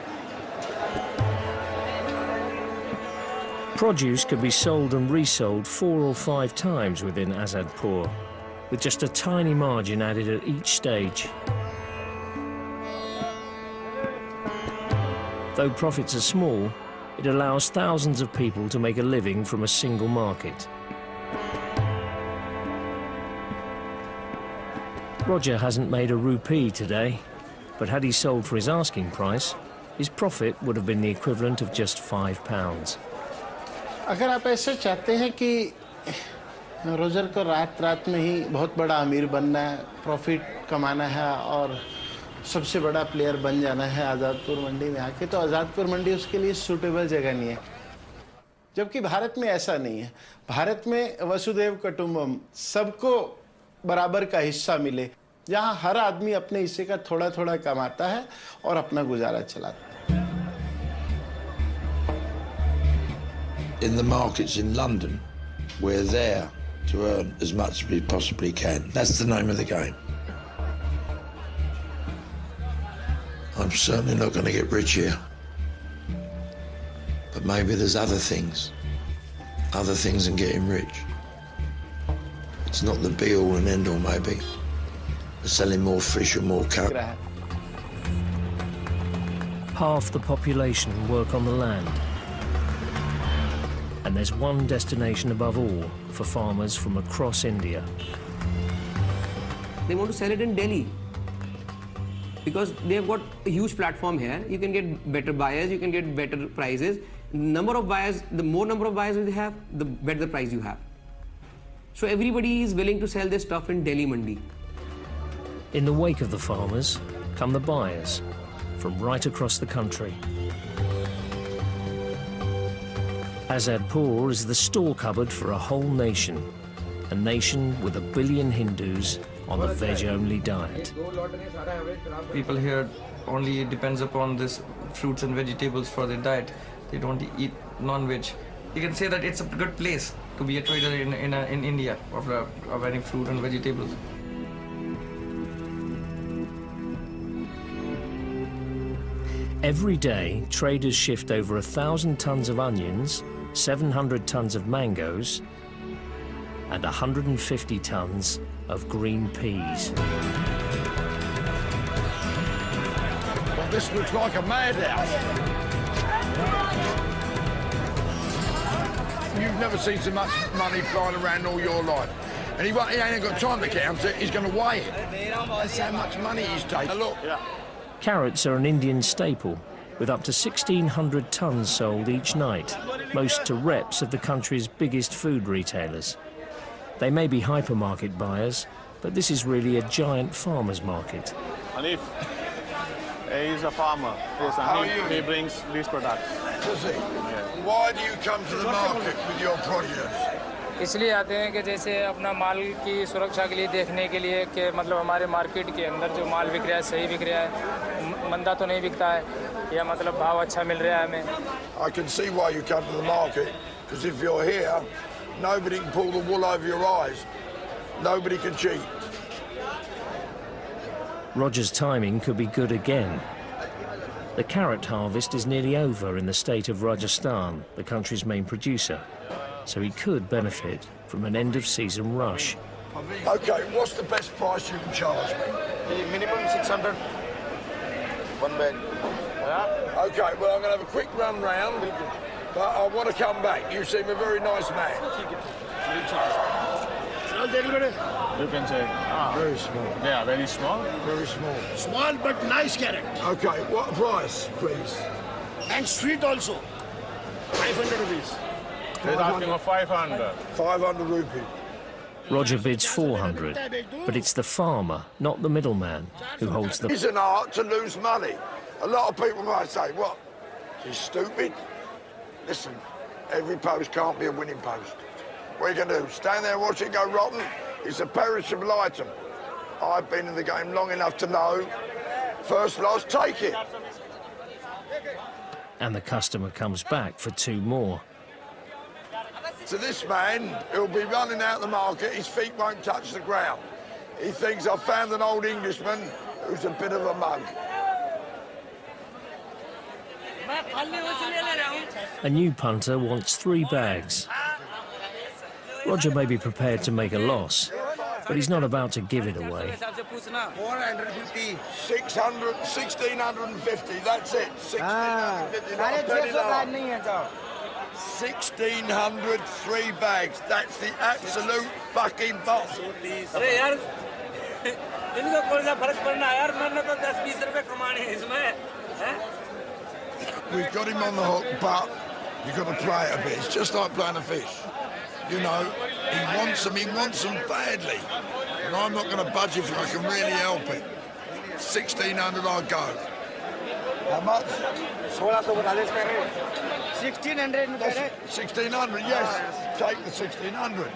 produce could be sold and resold 4 or 5 times within Azadpur, with just a tiny margin added at each stage. Though profits are small, it allows thousands of people to make a living from a single market. Roger hasn't made a rupee today, but had he sold for his asking price, his profit would have been the equivalent of just £5. अगर आप ऐसे चाहते हैं कि Roger को रात में ही बहुत बड़ा अमीर बनना है, प्रॉफिट कमाना है और सबसे बड़ा प्लेयर बन जाना है आज़ादपुर मंडी में आके, तो आज़ादपुर मंडी उसके लिए सूटेबल जगह नहीं है. जबकि भारत में ऐसा नहीं है. भारत में वसुदेव कुटुंबम, सबको बराबर का हिस्सा मिले, जहां हर आदमी अपने हिस्से का थोड़ा थोड़ा कमाता है और अपना गुजारा चलाता है. In the markets in London, we're there to earn as much as we possibly can. That's the name of the game. I'm certainly not going to get rich here. But maybe there's other things than getting rich. It's not the be-all and end-all, maybe. Selling more fish or more coke. Half the population work on the land. And there's one destination above all for farmers from across India. They want to sell it in Delhi because they've got a huge platform here. You can get better buyers, you can get better prices. Number of buyers, the more number of buyers you have, the better the price you have. So everybody is willing to sell their stuff in Delhi Mandi. In the wake of the farmers come the buyers from right across the country. Azadpur is the store cupboard for a whole nation with 1 billion Hindus on the veg-only diet. People here only depends upon this fruits and vegetables for their diet. They don't eat non-veg. You can say that it's a good place to be a trader in India of any fruit and vegetables. Every day, traders shift over 1,000 tons of onions, 700 tons of mangoes, and 150 tons of green peas. Well, this looks like a madhouse. You've never seen so much money flying around all your life. And he ain't got time to count it, he's going to weigh it. That's how much money he's taking. Look. Yeah. Carrots are an Indian staple, with up to 1,600 tons sold each night, most to reps of the country's biggest food retailers. They may be hypermarket buyers, but this is really a giant farmer's market. Hanif, he's a farmer. He brings these products. Does he? Yeah. Why do you come to the market with your produce? इसलिए आते हैं कि जैसे अपना माल की सुरक्षा के लिए देखने के लिए कि मतलब हमारे मार्केट के अंदर जो माल बिक रहा है सही बिक रहा है, मंदा तो नहीं बिकता है, या मतलब भाव अच्छा मिल रहा है हमें. I can see why you come to the market, because if you're here, nobody can pull the wool over your eyes. Nobody can cheat. Roger's timing could be good again. The carrot harvest is nearly over in the state of Rajasthan, the country's main producer, so he could benefit from an end-of-season rush. Okay, what's the best price you can charge me? The minimum 600. One bag. Yeah? Okay, well, I'm going to have a quick run round, but I want to come back. You seem a very nice man. You can say, very small. Yeah, very small. Very small. Small but nice carrot. Okay, what price, please? And sweet also. 500 rupees. He's asking for 500. 500 rupees. Roger bids 400, but it's the farmer, not the middleman, who holds the... It's an art to lose money. A lot of people might say, what, he's stupid? Listen, every post can't be a winning post. What are you going to do, stand there and watch it go rotten? It's a perishable item. I've been in the game long enough to know, first loss, take it. And the customer comes back for 2 more. To this man, he'll be running out the market, his feet won't touch the ground. He thinks I've found an old Englishman who's a bit of a mug. A new punter wants 3 bags. Roger may be prepared to make a loss, but he's not about to give it away. 450. 600, 1650, that's it. 1650. 1600, 3 bags. That's the absolute fucking boss. We've got him on the hook, but you've got to play it a bit. It's just like playing a fish. You know, he wants them badly. And I'm not going to budge if I can really help it. 1600 I'll go. How much? 1600. 1600, yes. Take the 1600.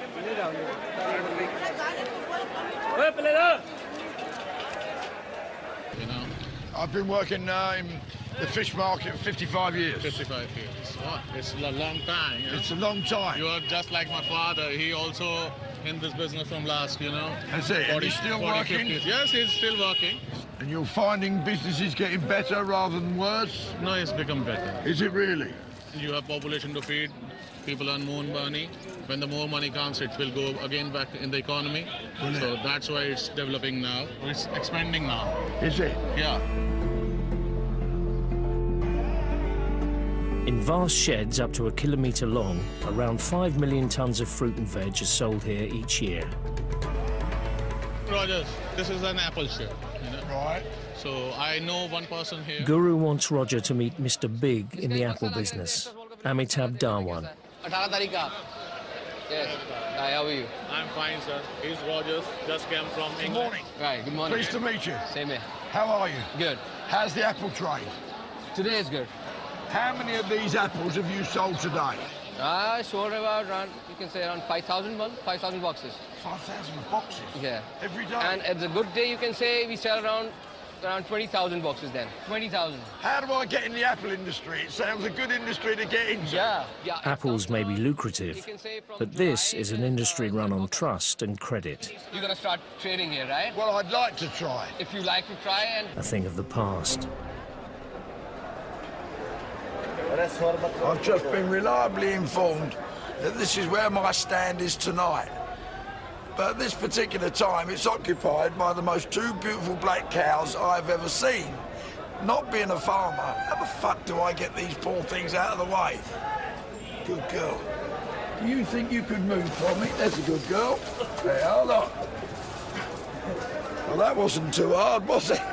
You know, I've been working in the fish market for 55 years. 55 years. Oh, it's a long time. You know? It's a long time. You are just like my father. He also in this business from last, you know. That's it. 40, and he's still 40, working? 50. Yes, he's still working. And you're finding businesses getting better rather than worse? No, it's become better. Is it really? You have population to feed. People earn more money. When the more money comes, it will go again back in the economy. Brilliant. So that's why it's developing now. It's expanding now. Is it? Yeah. In vast sheds up to 1 kilometre long, around 5 million tonnes of fruit and veg are sold here each year. Rogers, this is an apple shed. You know? Right. So I know one person here. Guru wants Roger to meet Mr. Big in the apple business, Amitabh Dhawan. 18 तारीख का. Yes. Hi, how are you? I'm fine, sir. He's Rogers. Just came from England. Good morning. Right, good morning. Pleased to meet you. Same here. How are you? Good. How's the apple trade? Today is good. How many of these apples have you sold today? I sold about around, you can say around 5,000 boxes. 5,000 boxes? Yeah. Every day? And it's a good day, you can say we sell around 20,000 boxes then. 20,000. How do I get in the apple industry? It sounds a good industry to get into. Yeah. Apples may be lucrative, but this is an industry run on trust and credit. You're going to start trading here, right? Well, I'd like to try. If you like to try and... A thing of the past. I've just been reliably informed that this is where my stand is tonight. But at this particular time, it's occupied by the most 2 beautiful black cows I've ever seen. Not being a farmer, how the fuck do I get these poor things out of the way? Good girl. Do you think you could move for me? That's a good girl. There, hold on. Well, that wasn't too hard, was it?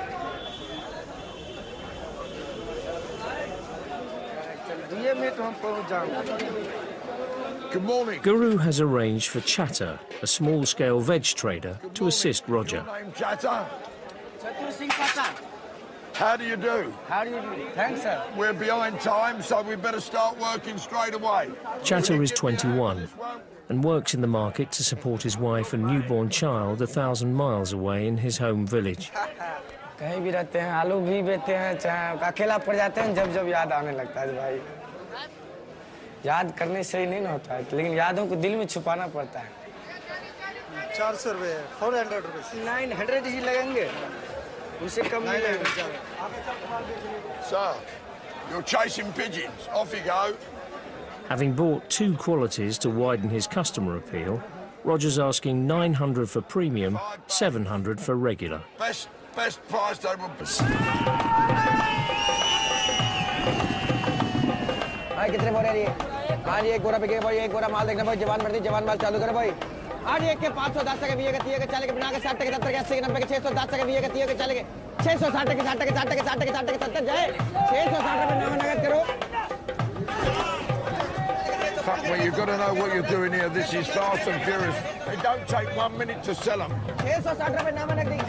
Good morning. Guru has arranged for Chatter, a small-scale veg trader, to assist Roger. Name Chatter? How do you do? How do you do? Thanks, sir. We're behind time, so we better start working straight away. Chatter is 21. and works in the market to support his wife and newborn child 1,000 miles away in his home village. कहीं भी रहते हैं, आलू भी बेचते हैं, चाहे अकेला पड़ जाते हैं जब जब याद आने लगता है भाई। याद करने से ही नहीं ना होता है, लेकिन यादों को दिल में छुपाना पड़ता है। 400 रुपए, 400 रुपए, 900 ही लगेंगे, उससे कम नहीं लगेगा। Sir, you're chasing pigeons. Off you go. Having bought 2 qualities to widen his customer appeal, Roger's asking 900 for premium, 700 for regular. Best price they would be. भाई कितने बोरे लिए? हाँ जी, एक बोरा बिके भाई, एक बोरा माल देखना भाई, जवान भर्ती, जवान माल चालू करो भाई। हाँ जी, एक के 510 टके, 20 के 30 के 40 के 50 के 60 के 70 के 80 के 90 के 610 टके, 20 के 30 के 40 के 660 के 60 के 60 के 60 के 60 के 70 जाए 660 रुपए नगद करो। Fuck me, you've got to know what you're doing here. This is fast and furious. It don't take 1 minute to sell them. 660 रुपए नगद दी।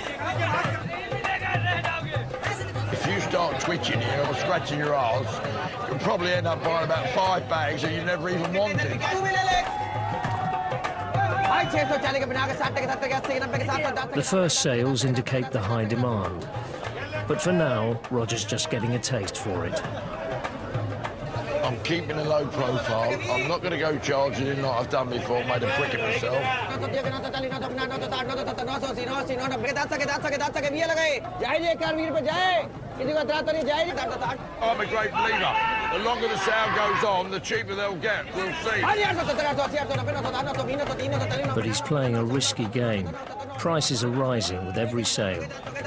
If you start twitching here or scratching your arse, you'll probably end up buying about 5 bags that you never even wanted. The first sales indicate the high demand, but for now, Roger's just getting a taste for it. I'm keeping a low profile. I'm not going to go charging in like I've done before, made a prick of myself. I'm a great believer. The longer the sale goes on, the cheaper they'll get. We'll see. But he's playing a risky game. Prices are rising with every sale.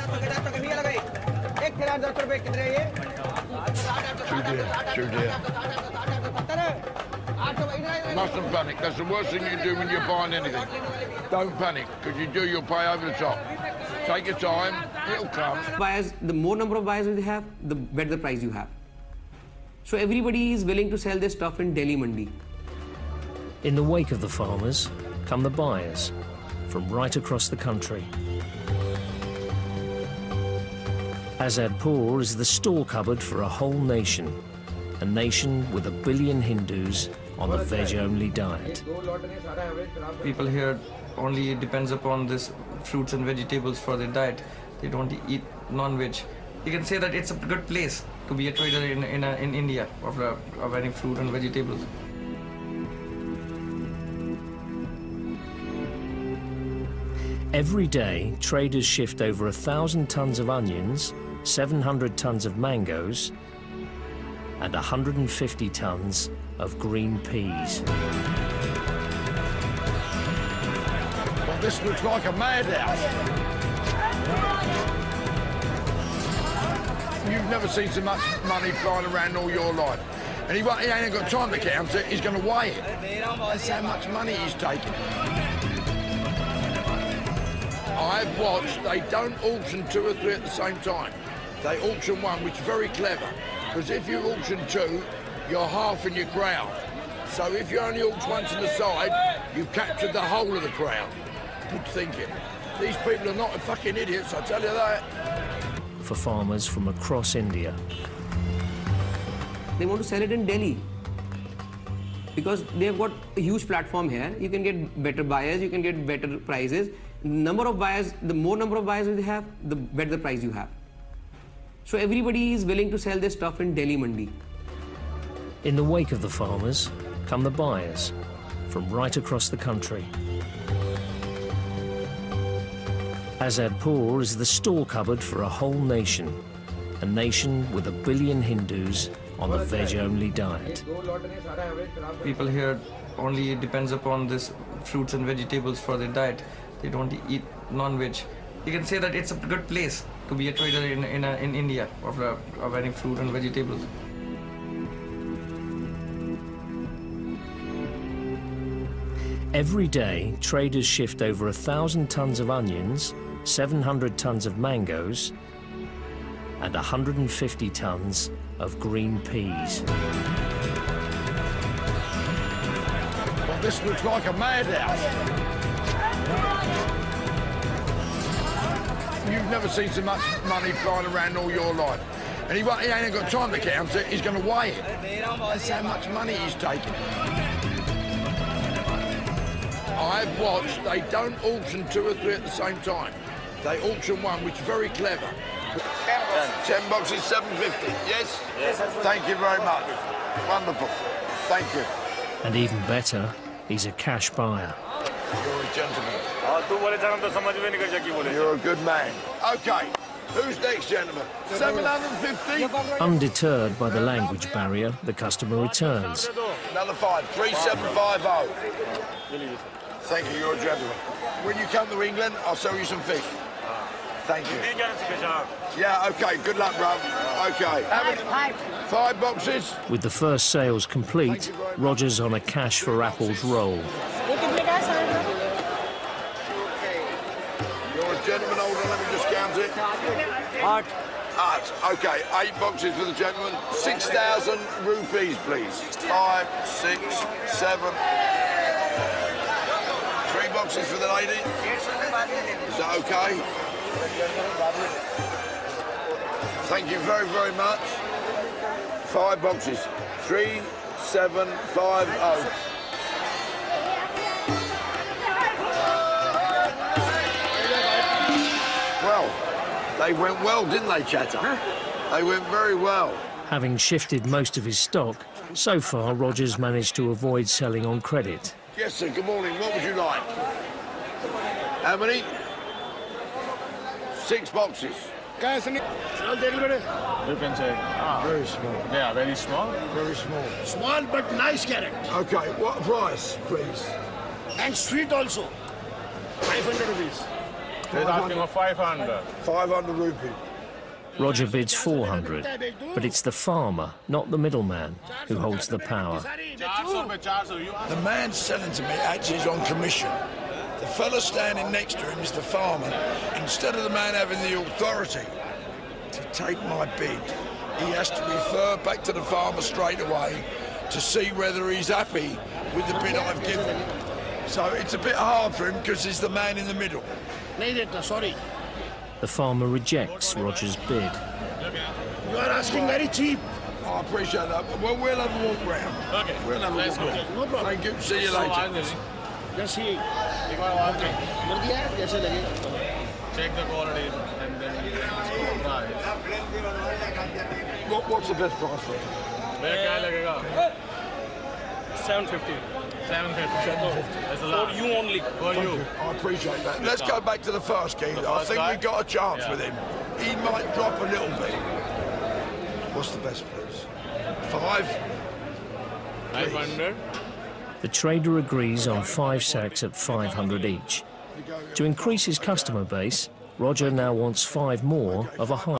Too dear. Mustn't panic. That's the worst thing you do when you're buying anything. Don't panic, because you do, you'll pay over the top. Take your time, it'll come. Buyers, the more number of buyers you have, the better the price you have. So everybody is willing to sell their stuff in Delhi Mandi. In the wake of the farmers come the buyers from right across the country. Azadpur is the store cupboard for a whole nation with 1 billion Hindus on a veg-only diet. People here only depends upon this fruits and vegetables for their diet. They don't eat non-veg. You can say that it's a good place to be a trader in India of any fruit and vegetables. Every day, traders shift over 1,000 tons of onions, 700 tons of mangoes, and 150 tons of green peas. Well, this looks like a madhouse. You've never seen so much money flying around all your life. And he ain't got time to count it, he's going to weigh it. That's how much money he's taking. I've watched, they don't auction 2 or 3 at the same time. They auction one, which is very clever. Because if you auction 2, you're half in your crowd. So if you only auction once on the side, you've captured the whole of the crowd. Good thinking. These people are not fucking idiots, I tell you that. For farmers from across India. They want to sell it in Delhi because they've got a huge platform here. You can get better buyers, you can get better prices. Number of buyers, the more number of buyers you have, the better the price you have. So everybody is willing to sell their stuff in Delhi Mandi. In the wake of the farmers come the buyers from right across the country. Azadpur is the store cupboard for a whole nation with 1 billion Hindus on a veg-only diet. People here only depends upon this fruits and vegetables for their diet. They don't eat non-veg. You can say that it's a good place to be a trader in India of any fruit and vegetables. Every day, traders shift over 1,000 tons of onions, 700 tons of mangoes, and 150 tons of green peas. Well, this looks like a madhouse. You've never seen so much money flying around all your life. And he ain't got time to count it, he's going to weigh it. That's how much money he's taking. I've watched, they don't auction 2 or 3 at the same time. They auction one, which is very clever. 10 boxes, $7.50. Yes? Yes. Thank you very much. Wonderful. Thank you. And even better, he's a cash buyer. You're a gentleman. You're a good man. Okay. Who's next, gentlemen? 750? Undeterred by the language barrier, the customer returns. Another 5. 3750. Thank you, you're a gentleman. When you come to England, I'll sell you some fish. Thank you. Yeah, okay, good luck, bro. Okay. 5 boxes. With the first sales complete, Roger's on a cash for apples roll. You're a gentleman, hold on, let me just count it. Art. Okay, 8 boxes for the gentleman. 6,000 rupees, please. 5, 6, 7. 3 boxes for the lady. Is that okay? Thank you very, very much. 5 boxes. 3750. Well, they went well, didn't they, Chatter? They went very well. Having shifted most of his stock, so far Roger's managed to avoid selling on credit. Yes, sir. Good morning. What would you like? How many? 6 boxes. You can say. Very small. Yeah, very small. Very small. Small but nice carrot. Okay, what price, please? And sweet also. 500 rupees. He's asking for 500. 500 rupees. Roger bids 400, but it's the farmer, not the middleman, who holds the power. The man selling to me actually is on commission. The fella standing next to him is the farmer. Instead of the man having the authority to take my bid, he has to refer back to the farmer straight away to see whether he's happy with the bid I've given. So it's a bit hard for him because he's the man in the middle. Sorry. The farmer rejects Roger's bid. You are asking very cheap. I appreciate that. Well, we'll have a walk round. Okay. We'll have a walk round. No problem. Thank you. See you later. Just see. Check the quality and then price. What's the best price for it? 750. 750. That's a lot. For you only. For you. I appreciate that. Let's go back to the first key. I think we've got a chance with him. He might drop a little bit. What's the best price? 5? 500. The trader agrees on 5 sacks at 500 each. To increase his customer base, Roger now wants 5 more of a high